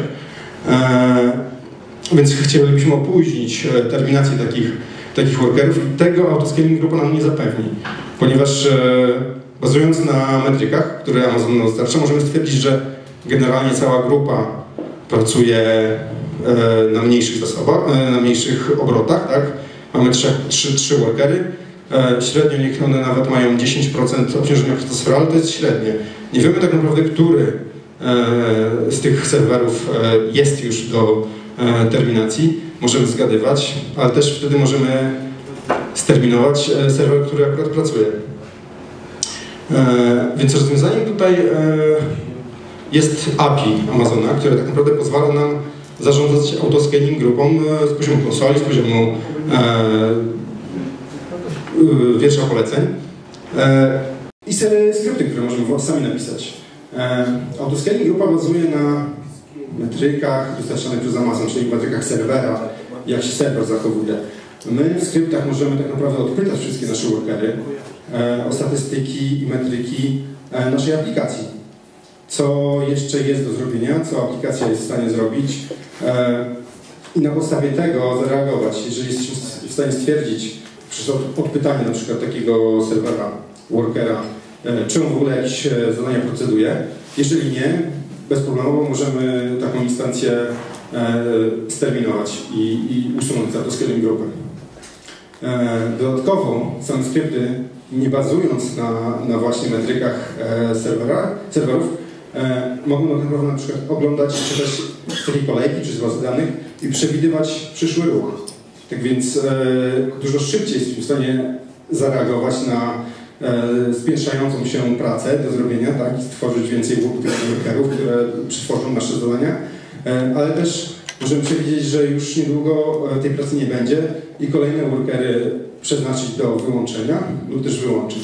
Więc chcielibyśmy opóźnić terminację takich workerów i tego autoscaling grupa nam nie zapewni, ponieważ bazując na metrykach, które Amazon nam dostarcza, możemy stwierdzić, że generalnie cała grupa pracuje na mniejszych zasobach, na mniejszych obrotach, tak? Mamy trzy workery. Średnio niech one nawet mają 10% obciążenia procesora, ale to jest średnie. Nie wiemy tak naprawdę, który z tych serwerów jest już do terminacji. Możemy zgadywać, ale też wtedy możemy sterminować serwer, który akurat pracuje. Więc rozwiązaniem tutaj jest API Amazona, które tak naprawdę pozwala nam zarządzać autoscaling grupą z poziomu konsoli, z poziomu wiersza poleceń i skrypty, które możemy sami napisać. Autoscaling grupa bazuje na metrykach dostarczanych przez Amazon, czyli metrykach serwera, jak się serwer zachowuje. My w skryptach możemy tak naprawdę odpytać wszystkie nasze workery o statystyki i metryki naszej aplikacji. Co jeszcze jest do zrobienia, co aplikacja jest w stanie zrobić i na podstawie tego zareagować. Jeżeli jesteśmy w stanie stwierdzić przez odpytanie na przykład takiego serwera, workera, czy on w ogóle jakieś zadania proceduje. Jeżeli nie, bezproblemowo możemy taką instancję sterminować i usunąć z autoscaling grupy. Dodatkowo same skrypty, nie bazując na właśnie metrykach serwerów, mogą tak naprawdę na przykład oglądać czy też takie kolejki czy z bazy danych i przewidywać przyszły ruch. Tak więc dużo szybciej jesteśmy w stanie zareagować na spiętrzającą się pracę do zrobienia, tak, i stworzyć więcej workerów, które przytworzą nasze zadania, ale też możemy przewidzieć, że już niedługo tej pracy nie będzie i kolejne workery przeznaczyć do wyłączenia lub też wyłączyć.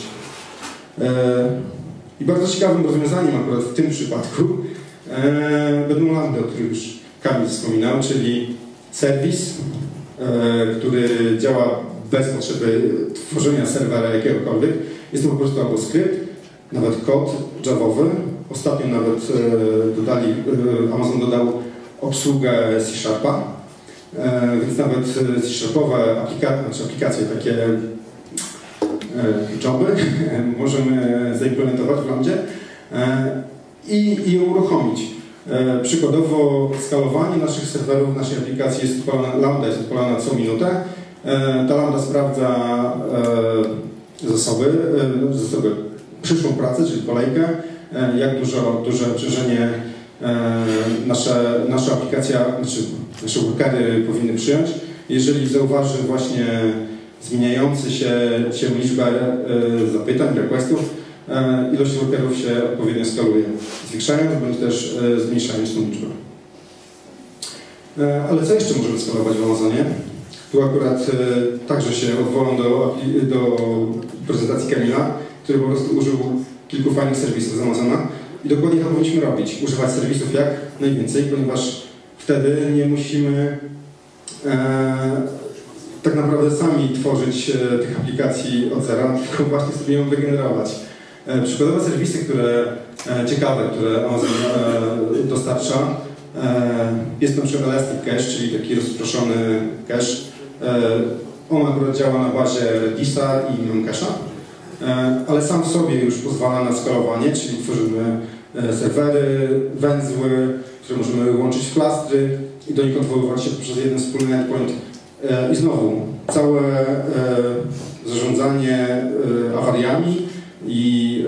I bardzo ciekawym rozwiązaniem akurat w tym przypadku będą lambda, o których już Kamil wspominał, czyli serwis, który działa bez potrzeby tworzenia serwera jakiegokolwiek. Jest to po prostu albo skrypt, nawet kod javowy. Ostatnio nawet Amazon dodał obsługę C#, więc nawet C#owe aplikacje, takie joby możemy zaimplementować w Lambdzie i je uruchomić. Przykładowo skalowanie naszych serwerów, naszej aplikacji jest odpalana, Lambda jest odpalana co minutę. Ta Lambda sprawdza zasoby, przyszłą pracę, czyli kolejkę, jak duże obciążenie nasza aplikacja, nasze workery powinny przyjąć. Jeżeli zauważy właśnie zmieniający się liczbę zapytań, requestów, ilość workerów się odpowiednio skaluje, zwiększając bądź też zmniejszając tą liczbę. Ale co jeszcze możemy skalować w Amazonie? Tu akurat także się odwołam do prezentacji Kamila, który po prostu użył kilku fajnych serwisów z Amazona i dokładnie to powinniśmy robić. Używać serwisów jak najwięcej, ponieważ wtedy nie musimy tak naprawdę sami tworzyć tych aplikacji od zera, tylko właśnie sobie ją wygenerować. Przykładowe serwisy, ciekawe, które Amazon dostarcza, jest na przykład Elastic Cache, czyli taki rozproszony cache. On akurat działa na bazie Redisa i Memcache'a, ale sam w sobie już pozwala na skalowanie, czyli tworzymy serwery, węzły, które możemy łączyć w klastry i do nich odwoływać się przez jeden wspólny endpoint. I znowu, całe zarządzanie awariami i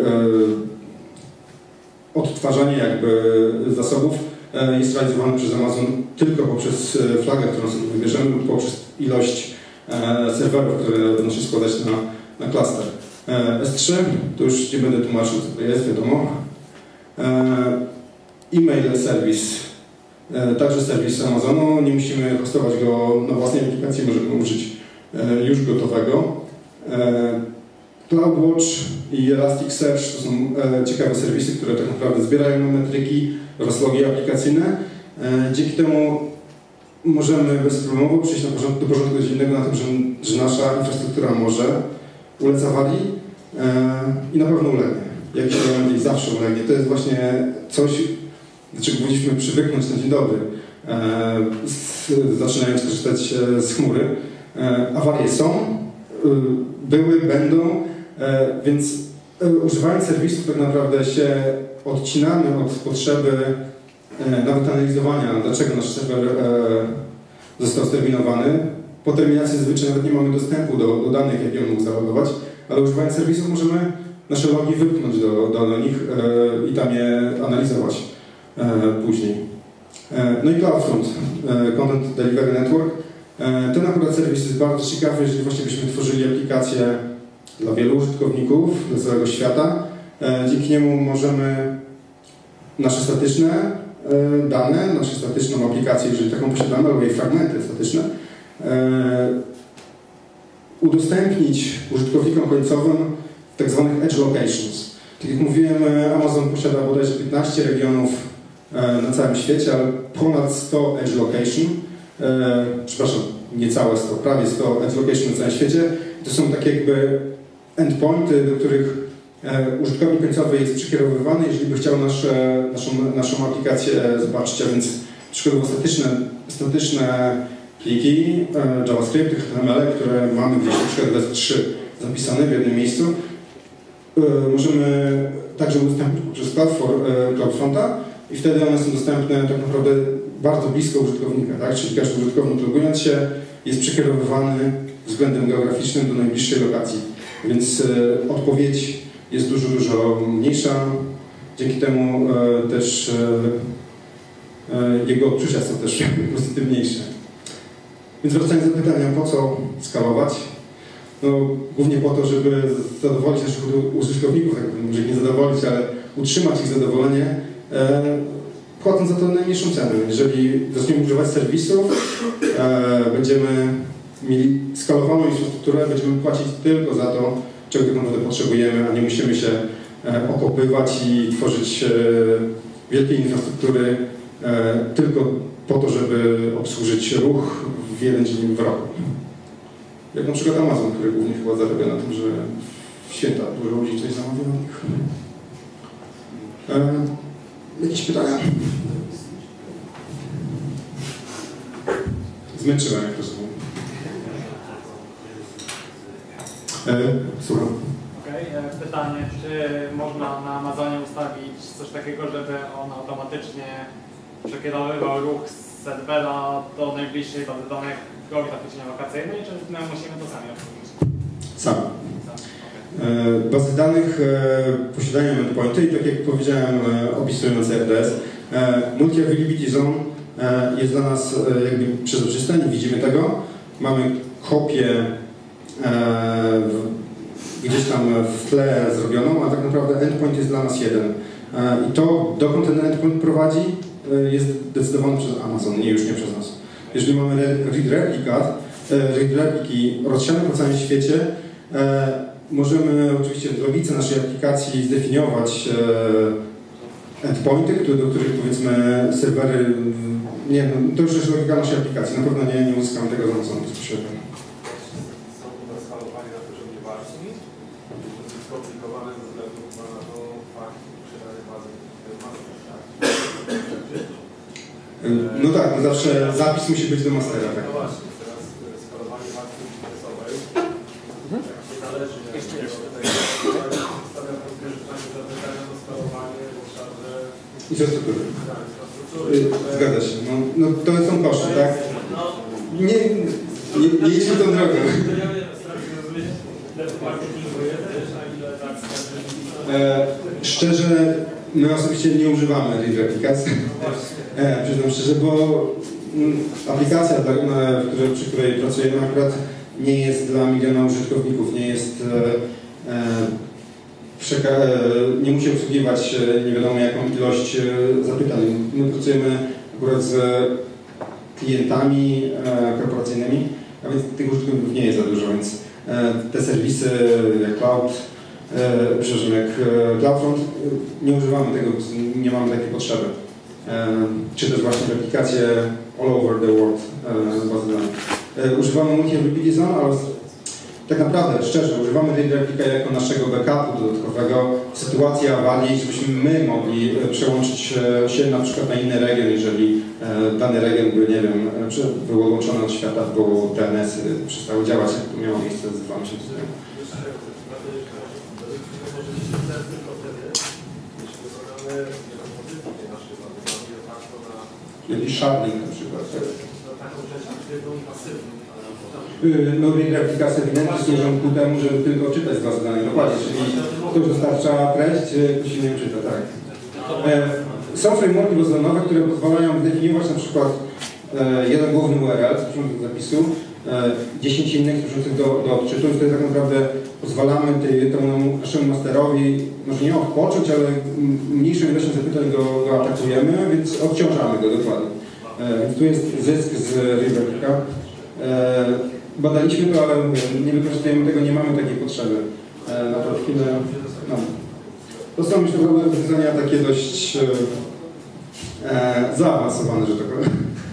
odtwarzanie jakby zasobów jest realizowane przez Amazon tylko poprzez flagę, którą sobie wybierzemy, lub poprzez ilość serwerów, które będą się składać na klaster. S3, to już nie będę tłumaczył, co to jest, wiadomo. E-mail serwis, także serwis Amazonu, nie musimy hostować go na własnej aplikacji, możemy użyć już gotowego. CloudWatch i Elasticsearch to są ciekawe serwisy, które tak naprawdę zbierają nam metryki oraz logi aplikacyjne. Dzięki temu możemy bezproblemowo przejść do porządku dziennego na tym, że nasza infrastruktura może ulec awarii i na pewno ulegnie. Jakiś element jej zawsze ulegnie. To jest właśnie coś, do czego powinniśmy przywyknąć na dzień dobry, zaczynając korzystać z chmury. Awarie są, były, będą, więc używając serwisów tak naprawdę się odcinamy od potrzeby nawet analizowania, dlaczego nasz serwer został sterminowany. Po terminacji zazwyczaj nawet nie mamy dostępu do danych, jakie on mógł zalogować, ale używając serwisów możemy nasze logi wypchnąć do nich i tam je analizować później. No i CloudFront, Content Delivery Network. Ten akurat serwis jest bardzo ciekawy, jeżeli właśnie byśmy tworzyli aplikację dla wielu użytkowników, dla całego świata. Dzięki niemu możemy nasze statyczne dane, naszą statyczną aplikację, jeżeli taką posiadamy, albo jej fragmenty statyczne, udostępnić użytkownikom końcowym w tak zwanych edge locations. Tak jak mówiłem, Amazon posiada bodajże 15 regionów na całym świecie, ale ponad 100 edge location, przepraszam, niecałe 100, prawie 100 edge location na całym świecie. I to są takie jakby endpointy, do których użytkownik końcowy jest przekierowywany, jeżeli by chciał naszą aplikację zobaczyć, a więc przykładowo statyczne pliki, JavaScript, HTML, które mamy gdzieś na przykład w S3 zapisane w jednym miejscu, możemy także udostępnić poprzez CloudFronta i wtedy one są dostępne tak naprawdę bardzo blisko użytkownika, tak? Czyli każdy użytkownik logując się jest przekierowywany względem geograficznym do najbliższej lokacji, więc odpowiedź jest dużo mniejsza, dzięki temu też jego odczucia są też pozytywniejsze. Więc wracając do pytania, po co skalować? No, głównie po to, żeby zadowolić naszych użytkowników, tak może ich nie zadowolić, ale utrzymać ich zadowolenie, płacąc za to najmniejszą cenę. Jeżeli zaczniemy używać serwisów, będziemy mieli skalowaną infrastrukturę, będziemy płacić tylko za to, czego tak naprawdę potrzebujemy, a nie musimy się okopywać i tworzyć wielkiej infrastruktury tylko po to, żeby obsłużyć ruch w jeden dzień w roku. Jak na przykład Amazon, który głównie chyba zarabia na tym, że w święta dużo ludzi coś zamawia na nich. Jakieś pytania? Zmęczyłem, jak rozumiem. Słucham. Okej, pytanie, czy można na Amazonie ustawić coś takiego, żeby on automatycznie przekierowywał ruch z serwera do najbliższej bazy danych w geograficznie lokacyjnej, czy my musimy to sami obsługiwać? Sami. Bazy danych posiadają endpointy i tak jak powiedziałem, opisując RDS, Multi-Availability Zone jest dla nas jakby przezroczyste, nie widzimy tego. Mamy kopię gdzieś tam w tle zrobioną, a tak naprawdę endpoint jest dla nas jeden. I to, dokąd ten endpoint prowadzi, jest decydowane przez Amazon, już nie przez nas. Jeżeli mamy read repliki rozsiane po całym świecie, możemy oczywiście w logice naszej aplikacji zdefiniować endpointy, do których powiedzmy serwery, nie wiem, to już jest logika naszej aplikacji, na pewno nie uzyskamy tego z Amazonu bezpośrednio. Są to skalowani na poziomie warstw, skomplikowane ze względu na to fakt posiadania bazy. No tak, no zawsze zapis musi być do mastera, tak. No właśnie, teraz skalowanie warstwy biznesowej zależy stawia podwyższanie zapytania do skalowania w obszarze Infrastruktury. Zgadza się. No to są koszty, tak? Nie idźmy tą drogą. Szczerze, my osobiście nie używamy tej aplikacji. Przyznam szczerze, bo aplikacja, przy której pracujemy, akurat nie jest dla miliona użytkowników, nie musi obsługiwać nie wiadomo jaką ilość zapytań. My pracujemy akurat z klientami korporacyjnymi, a więc tych użytkowników nie jest za dużo, więc te serwisy jak CloudFront nie używamy tego, nie mamy takiej potrzeby. Czy też właśnie aplikacje all over the world bazy danych. Używamy Multi-Availability Zone, ale tak naprawdę, szczerze, używamy tej replika jako naszego backupu dodatkowego w sytuacji awarii, żebyśmy my mogli przełączyć się na przykład na inny region, jeżeli dany region był, nie wiem, był odłączony od świata, bo DNS przestały działać, jak to miało miejsce z 2 miesiące temu. Jakiś sharding na przykład. No aplikacje ewidentnie służą ku temu, żeby tylko czytać z bazy danych. Dokładnie, czyli ktoś dostarcza treść, ktoś inny czyta, tak. Są frameworki bazowe, które pozwalają zdefiniować na przykład jeden główny URL z początku zapisu 10 innych służących do odczytu, i wtedy tak naprawdę pozwalamy temu naszemu masterowi, może nie odpocząć, ale mniejszą ilością zapytań go atakujemy, więc odciążamy go dokładnie. Więc tu jest zysk z Riverclicka. Badaliśmy to, ale nie wykorzystujemy tego, nie mamy takiej potrzeby. Na to chwilę. No. To są już naprawdę rozwiązania takie dość zaawansowane, że tak powiem.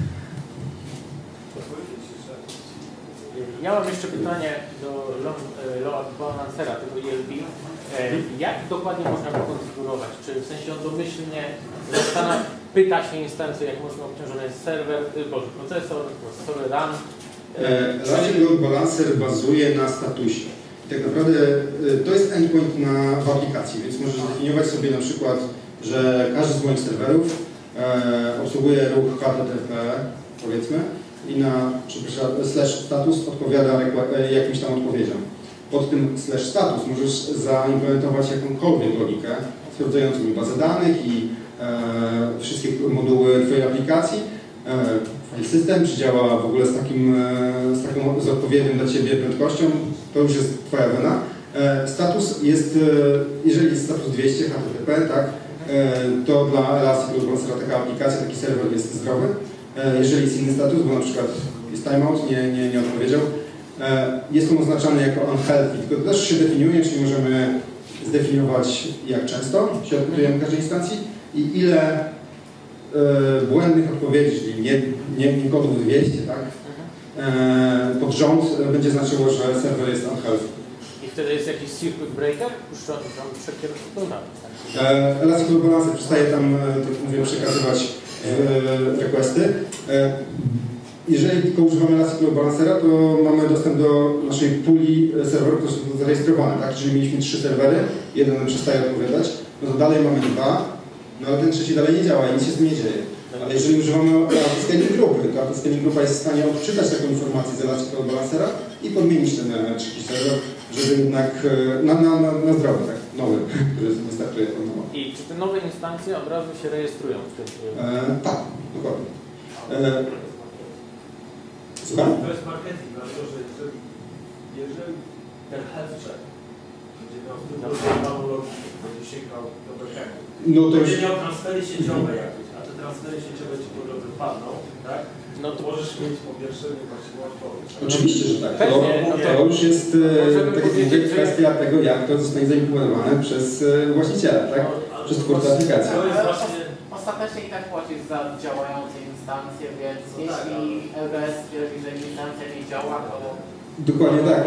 Ja mam jeszcze pytanie do load balancera, tego ELB. Jak dokładnie można go konfigurować? Czy w sensie on domyślnie pyta się instancję, jak mocno obciążony jest serwer, procesor RAM? Elastic Load Balancer bazuje na statusie. Tak naprawdę to jest endpoint w aplikacji, więc możesz zdefiniować sobie na przykład, że każdy z moich serwerów obsługuje ruch HTTP, powiedzmy, i na /status odpowiada jakimś tam odpowiedziom. Pod tym /status możesz zaimplementować jakąkolwiek logikę sprawdzającą bazę danych i wszystkie moduły Twojej aplikacji. File system, czy działa w ogóle z odpowiednią dla Ciebie prędkością, to już jest Twoja wina. Status jest, jeżeli jest status 200 HTTP, tak, to dla Elastic Load Balancera taka aplikacja, taki serwer jest zdrowy. Jeżeli jest inny status, bo na przykład jest timeout, nie odpowiedział, jest on oznaczany jako unhealthy, tylko to też się definiuje, czyli możemy zdefiniować, jak często się odpytujemy w każdej instancji i ile błędnych odpowiedzi, czyli nie kodów 200, tak, pod rząd będzie znaczyło, że serwer jest unhealthy. I wtedy jest jakiś circuit breaker puszczony tam przekierowany. Elastic Load Balancer przestaje tam, tak mówię, przekazywać requesty. Jeżeli tylko używamy Elastic Load Balancera, to mamy dostęp do naszej puli serwerów, które są zarejestrowane. Tak? Jeżeli mieliśmy 3 serwery, jeden nam przestaje odpowiadać, no to dalej mamy 2, no ale ten trzeci dalej nie działa i nic się z tym nie dzieje. Ale jeżeli używamy autoscaling grupy, to autoscaling grupa jest w stanie odczytać taką informację z Elastic Load Balancera i podmienić ten trzeci serwer, żeby jednak na zdrowy, tak, nowy, który wystarczuje. I czy te nowe instancje od razu się rejestrują w tym? Tak, dokładnie. Słucham? To jest marketing, dlatego że jeżeli ten health check będzie miał logikę, będzie sięgał do backupu, no to będzie miał transfery sieciowe jakieś, a te transfery sieciowe ci po drodze padną, tak? No to możesz mieć po pierwsze niewłaściwą odpowiedź. Oczywiście, że tak. To już jest kwestia tego, jak to zostanie zaimplementowane przez właściciela, tak? Przez twórcę aplikacji. Ostatecznie i tak płacisz za działające instancje, więc jeśli LBS stwierdzi, że instancja nie działa, to... Dokładnie tak.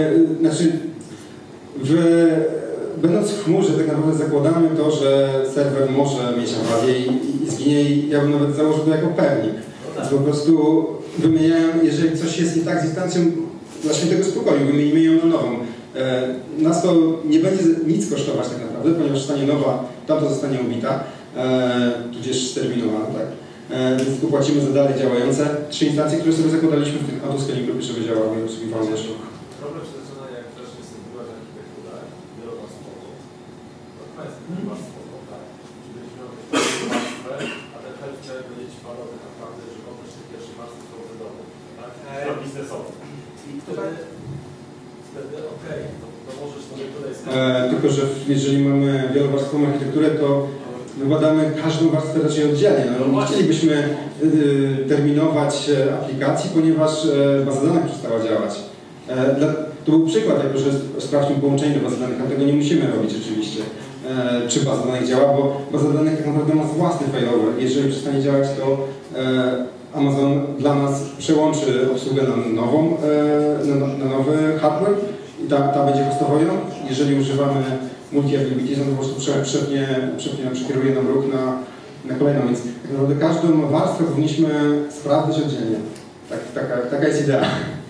Będąc w chmurze, tak naprawdę zakładamy to, że serwer może mieć awarię i zginie, i ja bym nawet założył to jako pewnik. Więc po prostu wymieniają, jeżeli coś jest nie tak z instancją, dla świętego spokoju, wymienimy ją na nową. Nas to nie będzie nic kosztować tak naprawdę, ponieważ zostanie nowa, tamto zostanie ubita, tudzież sterminowana, tak? Więc tylko płacimy za dalej działające 3 instancje, które sobie zakładaliśmy w tym autoscaling grupie, żeby działały i obsługiwały nasze. Problem się zaczyna, jak zacznie stosować architekturę wielowarstwową. To kwestia wielowarstwową, tak? Czy będziesz miał warstwę, a ten health check będzie ci padał tak naprawdę, że oprócz tych pierwszych warstw są wiadomo, tak? To biznesowo. I wtedy okej, to możesz sobie tutaj tylko, że jeżeli mamy wielowarstwową architekturę, to wybadamy każdą warstwę raczej oddzielnie. No, nie chcielibyśmy terminować aplikacji, ponieważ baza danych przestała działać. To był przykład, jako że sprawdźmy połączenie do bazy danych, a tego nie musimy robić oczywiście, czy baza danych działa, bo baza danych tak naprawdę ma własny failover. Jeżeli przestanie działać, to Amazon dla nas przełączy obsługę na nową, na nowy hardware i ta będzie hostował ją. Jeżeli używamy multi-availability, to po prostu przekieruje nam ruch na kolejną, więc tak naprawdę każdą warstwę powinniśmy sprawdzać oddzielnie. Taka jest idea.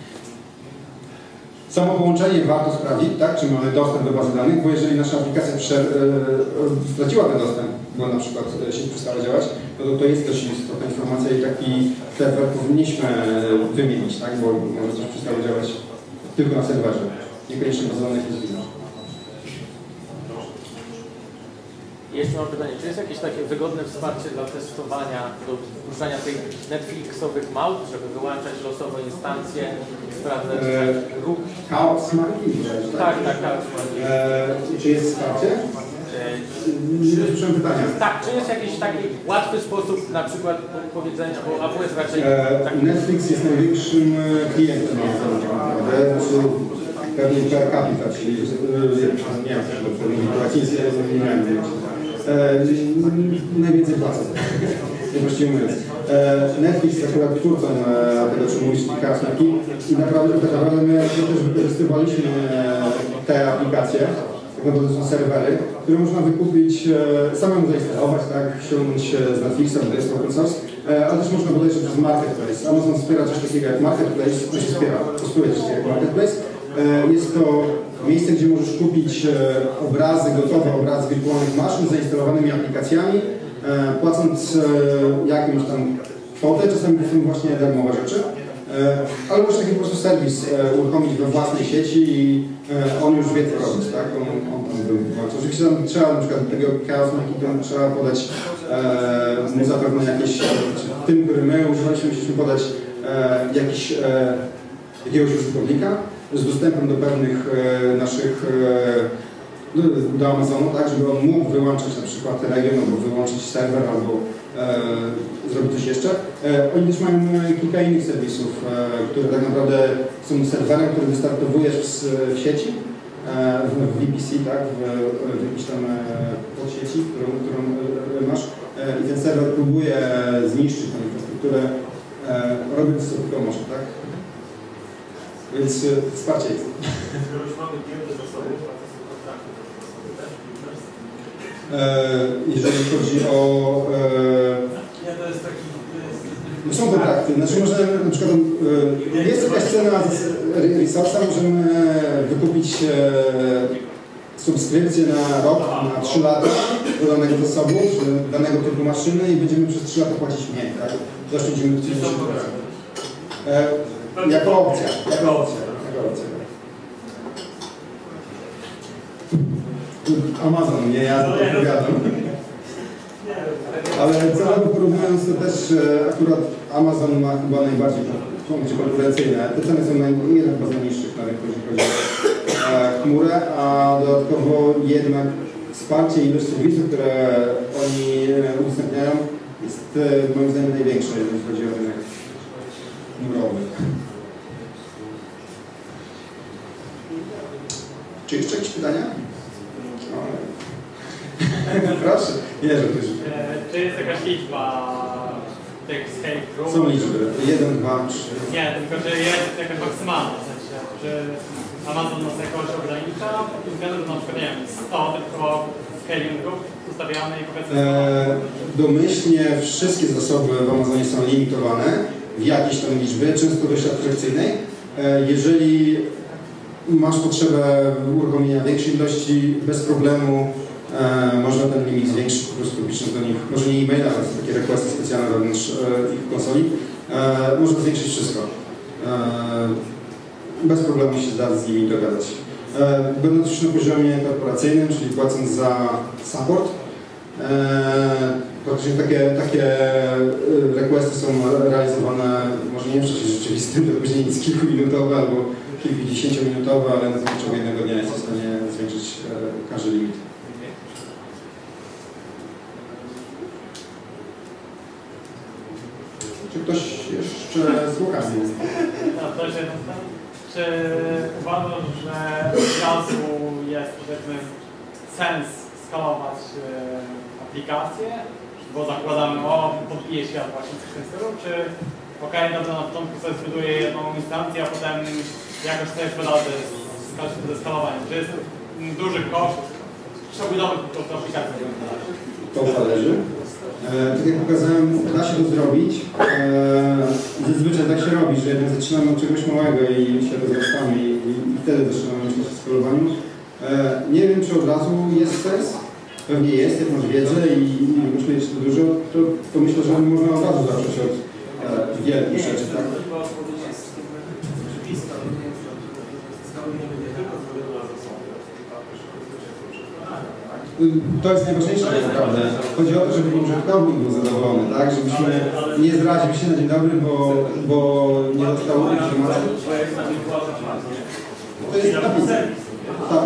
Samo połączenie warto sprawdzić, tak, czy mamy dostęp do bazy danych, bo jeżeli nasza aplikacja straciła ten dostęp, bo na przykład sieć przestała działać, no to jest dość istotna informacja i taki serwer powinniśmy wymienić, tak, bo może coś przestało działać tylko na serwerze, niekoniecznie baza danych jest widna. Jeszcze mam pytanie, czy jest jakieś takie wygodne wsparcie dla testowania, do wpuszczania tych Netflixowych małp, żeby wyłączać losowo instancje, sprawdzać ruch? Chaos marki? Tak. Czy jest wsparcie? Nie słyszałem pytania. Tak, czy jest jakiś taki łatwy sposób na przykład powiedzenia, bo AWS raczej... Netflix jest największym klientem, znaczy pewnie per capita, czyli nie wiem, po łacińsku nie miałem najwięcej płacę, właściwie mówiąc. Netflix jest akurat twórcą tego, czym mówisz, marki i naprawdę my też wykorzystywaliśmy te aplikacje. Tak naprawdę to są serwery, które można wykupić, samemu zainstalować, tak, ściągnąć z Netflixa, to jest open source, ale też można bodajże przez Marketplace. Amazon wspiera coś takiego jak Marketplace, to się kosztuje coś takiego jak Marketplace. Jest to miejsce, gdzie możesz kupić obrazy, gotowe obrazy wirtualnych maszyn z zainstalowanymi aplikacjami, płacąc jakąś tam kwotę, czasami to są właśnie darmowe rzeczy. Ale możesz taki po prostu serwis uruchomić we własnej sieci i on już wie co robić, tak? On tam był. Oczywiście tam trzeba na przykład tego Chaos Marketing trzeba podać mu zapewne jakieś, tym, który my używaliśmy, musieliśmy podać jakiegoś użytkownika z dostępem do pewnych naszych do Amazonu, tak, żeby on mógł wyłączyć na przykład region, albo wyłączyć serwer, albo zrobić coś jeszcze. Oni też mają kilka innych serwisów, które tak naprawdę są serwerem, który wystartowujesz w sieci, w VPC, tak, w jakiejś tam podsieci, którą masz. I ten serwer próbuje zniszczyć tę infrastrukturę, robiąc co tylko może, tak? Więc wsparcie jest. Już mamy giełdę zasobów, jeżeli chodzi o... Nie, to jest taki... Są kontrakty, znaczy może na przykład jest jakaś cena resource'a, możemy wykupić subskrypcję na rok, na 3 lata do danego zasobu, czy danego typu maszyny i będziemy przez 3 lata płacić mniej, tak? Zaoszczędzimy 30%. Jako opcja. Amazon, nie ja odpowiadam. Ale celowo porównując to też akurat Amazon ma chyba najbardziej punkty konkurencyjne. Te ceny są chyba z najniższych na rynku, jeżeli chodzi o chmurę, a dodatkowo jednak wsparcie i ilość serwisów, które oni udostępniają, jest moim zdaniem największe, jeżeli chodzi o rynek chmurowy. Czy jeszcze jakieś pytania? Proszę, nie, że ktoś... Czy jest jakaś liczba tych escape room? Są liczby, 1, 2, 3. Nie, tylko czy jest jakaś maksymalna, w sensie, czy Amazon nas jakoś ogranicza, pod tym względem, że na przykład, nie wiem, 100 tylko scalingów ustawiamy i powiedzmy... Domyślnie wszystkie zasoby w Amazonie są limitowane w jakiejś tam liczbie, często dość abstrakcyjnej. Jeżeli masz potrzebę uruchomienia większej ilości, bez problemu można ten limit zwiększyć, po prostu pisząc do nich, może nie e-maila, ale są takie requesty specjalne wewnątrz ich konsoli. Można zwiększyć wszystko. Bez problemu się da z nimi dogadać. Będąc już na poziomie korporacyjnym, czyli płacąc za support, praktycznie takie requesty są realizowane może nie w czasie rzeczywistym, to później jest kilkuminutowe albo kilkudziesięciominutowe, ale na przykład jednego dnia jest w stanie zwiększyć każdy limit. Czy ktoś jeszcze słucha mnie? Czy uważasz, że od razu jest, powiedzmy, sens skalować aplikacje, bo zakładamy, podbije świat właśnie coś w tym stylu, czy dobra, na początku sobie zbuduję jedną instancję, a potem jakoś sobie radę ze skalowaniem. Czy jest duży koszt przebudowy po prostu aplikacji? To zależy. Tak jak pokazałem, da się to zrobić. Zazwyczaj tak się robi, że jednak zaczynamy od czegoś małego i się rozrastamy i wtedy zaczynamy myśleć o skalowaniu. Nie wiem, czy od razu jest sens. Pewnie jest, jak masz wiedzę i możesz mieć to dużo, to myślę, że można od razu zacząć od wielkich rzeczy, tak? To jest najważniejsze tak naprawdę. Chodzi o to, żeby użytkownik był zadowolony, tak? Żebyśmy nie zrazili się na dzień dobry, bo nie dostał informacji. To jest napisane. Tak.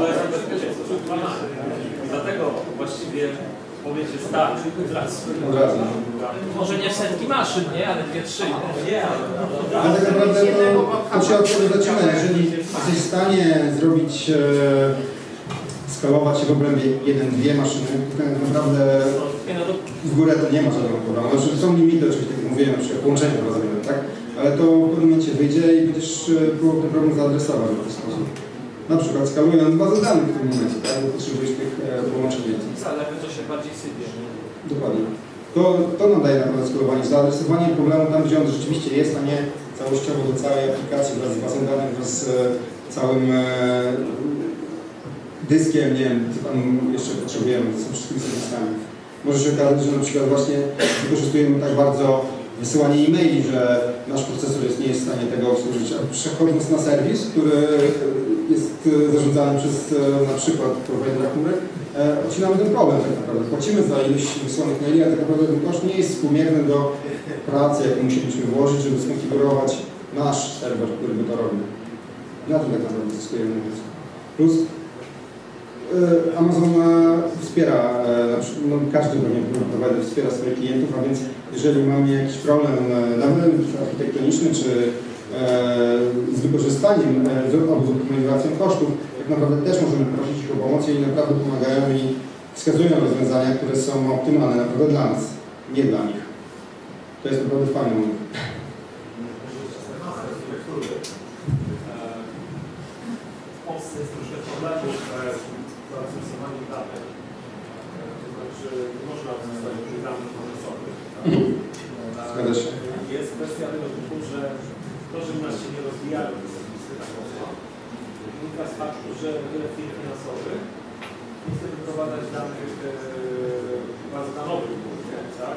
Dlatego właściwie powiecie starczy od razu. Może nie setki maszyn, nie? Ale 2-3. Nie, ale tak naprawdę to się od tego zaczyna. Jeżeli jesteś w stanie zrobić, skalować się w obrębie 1-2 maszyny, to tak naprawdę w górę to nie ma żadnego problemu. Znaczy, są limity, oczywiście, tak jak mówiłem, na przykład połączenia bazowe, tak? Ale to w pewnym momencie wyjdzie i będziesz próbował ten problem zaadresować w jakiś sposób. Na przykład skalując bazę danych w tym momencie, tak? Bo potrzebujesz tych połączeń więcej. Ale to się bardziej sypie. Dokładnie. To nam daje naprawdę skalowanie. Zaadresowanie problemu tam, gdzie on rzeczywiście jest, a nie całościowo do całej aplikacji wraz z bazą danych, wraz z całym dyskiem, nie wiem, co tam jeszcze potrzebujemy, z wszystkimi serwisami. Może się okazać, że na przykład właśnie wykorzystujemy tak bardzo wysyłanie e-maili, że nasz procesor nie jest w stanie tego obsłużyć, a przechodząc na serwis, który jest zarządzany przez na przykład prowajdera chmury, odcinamy ten problem tak naprawdę. Płacimy za ilość wysłanych maili, a tak naprawdę ten koszt nie jest współmierny do pracy, jaką musieliśmy włożyć, żeby skonfigurować nasz serwer, który by to robił. Na tym tak naprawdę zyskujemy. Plus Amazon wspiera, no każdy provider wspiera swoich klientów, a więc jeżeli mamy jakiś problem, nawet architektoniczny, czy z wykorzystaniem albo z optymalizacją kosztów, tak naprawdę też możemy prosić ich o pomoc i naprawdę pomagają i wskazują rozwiązania, które są optymalne naprawdę dla nas, nie dla nich. To jest naprawdę fajny moment. W Polsce jest troszkę problemów z procesowaniem danych. To znaczy nie można uzyskać danych procesowych. Zgadza się. Jest kwestia tego typu, że to, że u nas się nie rozwijają serwisy na Polsce, wynika z faktu, że wiele firm finansowych nie chce wyprowadzać danych baz danowych głównie, tak,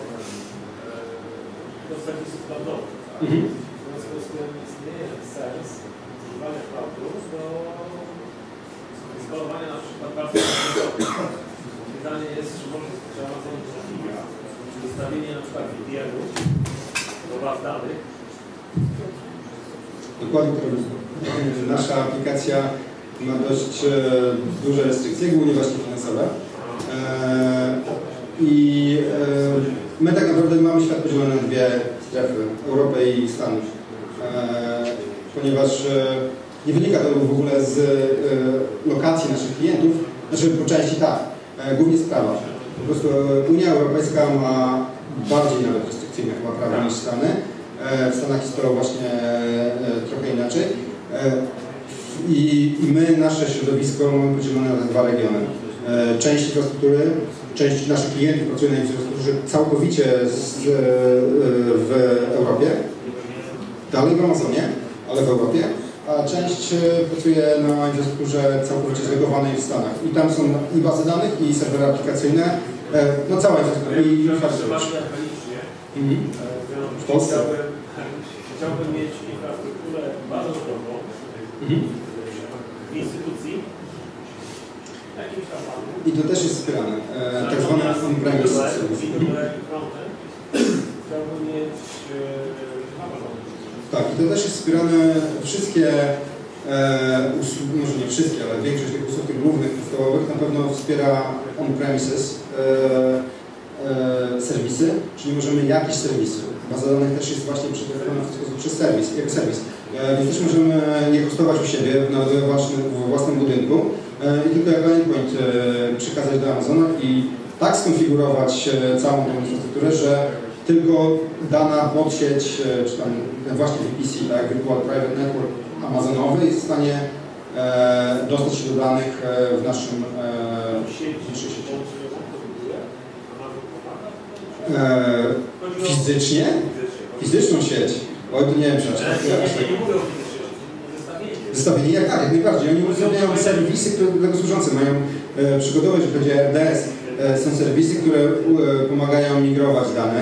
do serwisów cloudowych. Tak? W związku z tym istnieje sens używania cloudów do skalowania na przykład bardzo serwisowych. Pytanie jest, czy Amazon umożliwia wystawienie na przykład VPN-u do baz danych. Dokładnie to robimy. Nasza aplikacja ma dość duże restrykcje, głównie właśnie finansowe. My tak naprawdę mamy świat podzielony na dwie strefy, Europę i Stanów. Ponieważ nie wynika to w ogóle z lokacji naszych klientów, znaczy po części tak, głównie z prawa. Po prostu Unia Europejska ma bardziej nawet restrykcyjne chyba prawo niż Stany. W Stanach jest to właśnie trochę inaczej. I my, nasze środowisko mamy podzielone na dwa regiony. Część infrastruktury, część naszych klientów pracuje na infrastrukturze całkowicie w Europie, dalej w Amazonie, ale w Europie, a część pracuje na infrastrukturze całkowicie zlegowanej w Stanach. I tam są i bazy danych, i serwery aplikacyjne, no cała infrastruktura i infrastruktura. W Polsce. Chciałbym mieć infrastrukturę bazową w instytucji, jakimś tam banku. I to też jest wspierane, tak zwane on-premise. Chciałbym mieć tak, i to też jest wspierane wszystkie usługi, może nie wszystkie, ale większość tych usług tych głównych, podstawowych na pewno wspiera on-premises serwisy, czyli możemy jakieś serwisy. Baza danych też jest właśnie przetworzona w sposób przez serwis, jako serwis. Więc też możemy je hostować u siebie w własnym budynku i tylko jako endpoint przekazać do Amazona i tak skonfigurować całą tą infrastrukturę, że tylko dana podsieć, czy tam właśnie VPC, tak, Virtual Private Network Amazonowy jest w stanie dostać się do danych w naszej sieci. Fizycznie? Fizyczną sieć? Oj, to nie wiem, czy zestawienie jak tak, jak najbardziej. Oni uwzględniają serwisy, które do tego służące. Mają przygotowe, jeżeli chodzi o RDS, są serwisy, które pomagają migrować dane.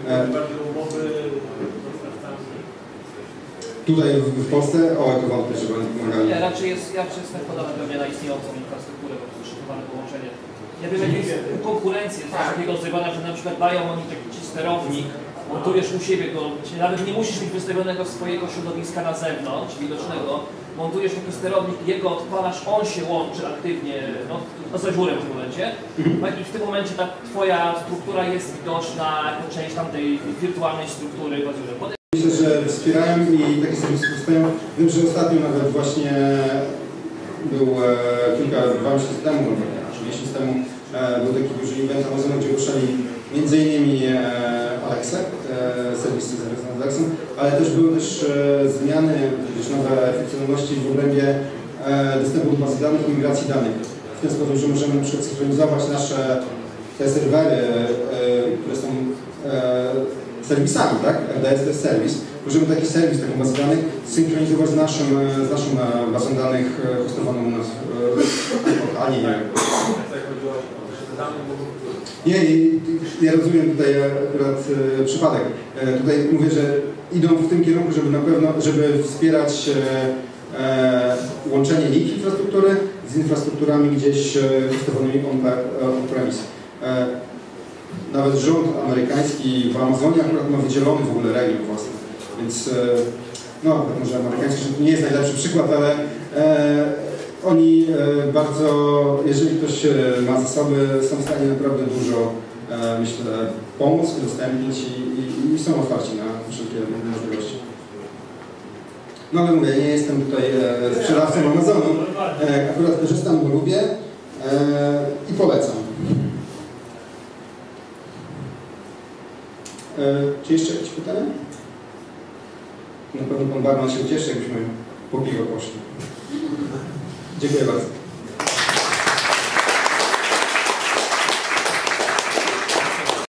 Tutaj w Polsce? O, to wątpię, żeby oni pomagali. Nie, raczej jestem podany pewnie na istniejącą infrastrukturę, po prostu szykowane połączenie. jakby jakieś konkurencje takiego zrobione, że na przykład dają oni taki sterownik, montujesz u siebie go, czyli nawet nie musisz mieć wystawionego swojego środowiska na zewnątrz, widocznego, montujesz taki sterownik, jego odpalasz, on się łączy aktywnie, no z Azurem w tym momencie i w tym momencie ta twoja struktura jest widoczna jako część tamtej wirtualnej struktury w Azurze. Myślę, że wspierają i takie serwisy powstają. Wiem, że ostatnio nawet właśnie był dwa miesiące temu, 3 miesiące temu, był taki duży event Amazonu, gdzie ruszali m.in. Alexa, serwisy związane z Alexą, ale też były zmiany, nowe funkcjonalności w obrębie dostępu do bazy danych i migracji danych. W ten sposób, że możemy na przykład synchronizować nasze te serwery, które są serwisami, tak? RDS to jest serwis. Możemy taki serwis, taką bazę danych synchronizować z naszą bazą danych hostowaną u nas lokalnie. Nie, ja rozumiem tutaj akurat przypadek. Tutaj mówię, że idą w tym kierunku, żeby na pewno, żeby wspierać łączenie ich infrastruktury z infrastrukturami gdzieś hostowanymi on-premise. Nawet rząd amerykański w Amazonie akurat ma wydzielony w ogóle region własny, więc no może amerykański rząd nie jest najlepszy przykład, ale oni bardzo, jeżeli ktoś ma zasoby, są w stanie naprawdę dużo, myślę, pomóc, udostępnić i są otwarci na wszelkie możliwości. No ale mówię, nie jestem tutaj sprzedawcą Amazonu, akurat korzystam, bo lubię i polecam. Czy jeszcze jakieś pytania? Na pewno pan barman się cieszy, jakbyśmy po piwo poszli. Dziękuję bardzo.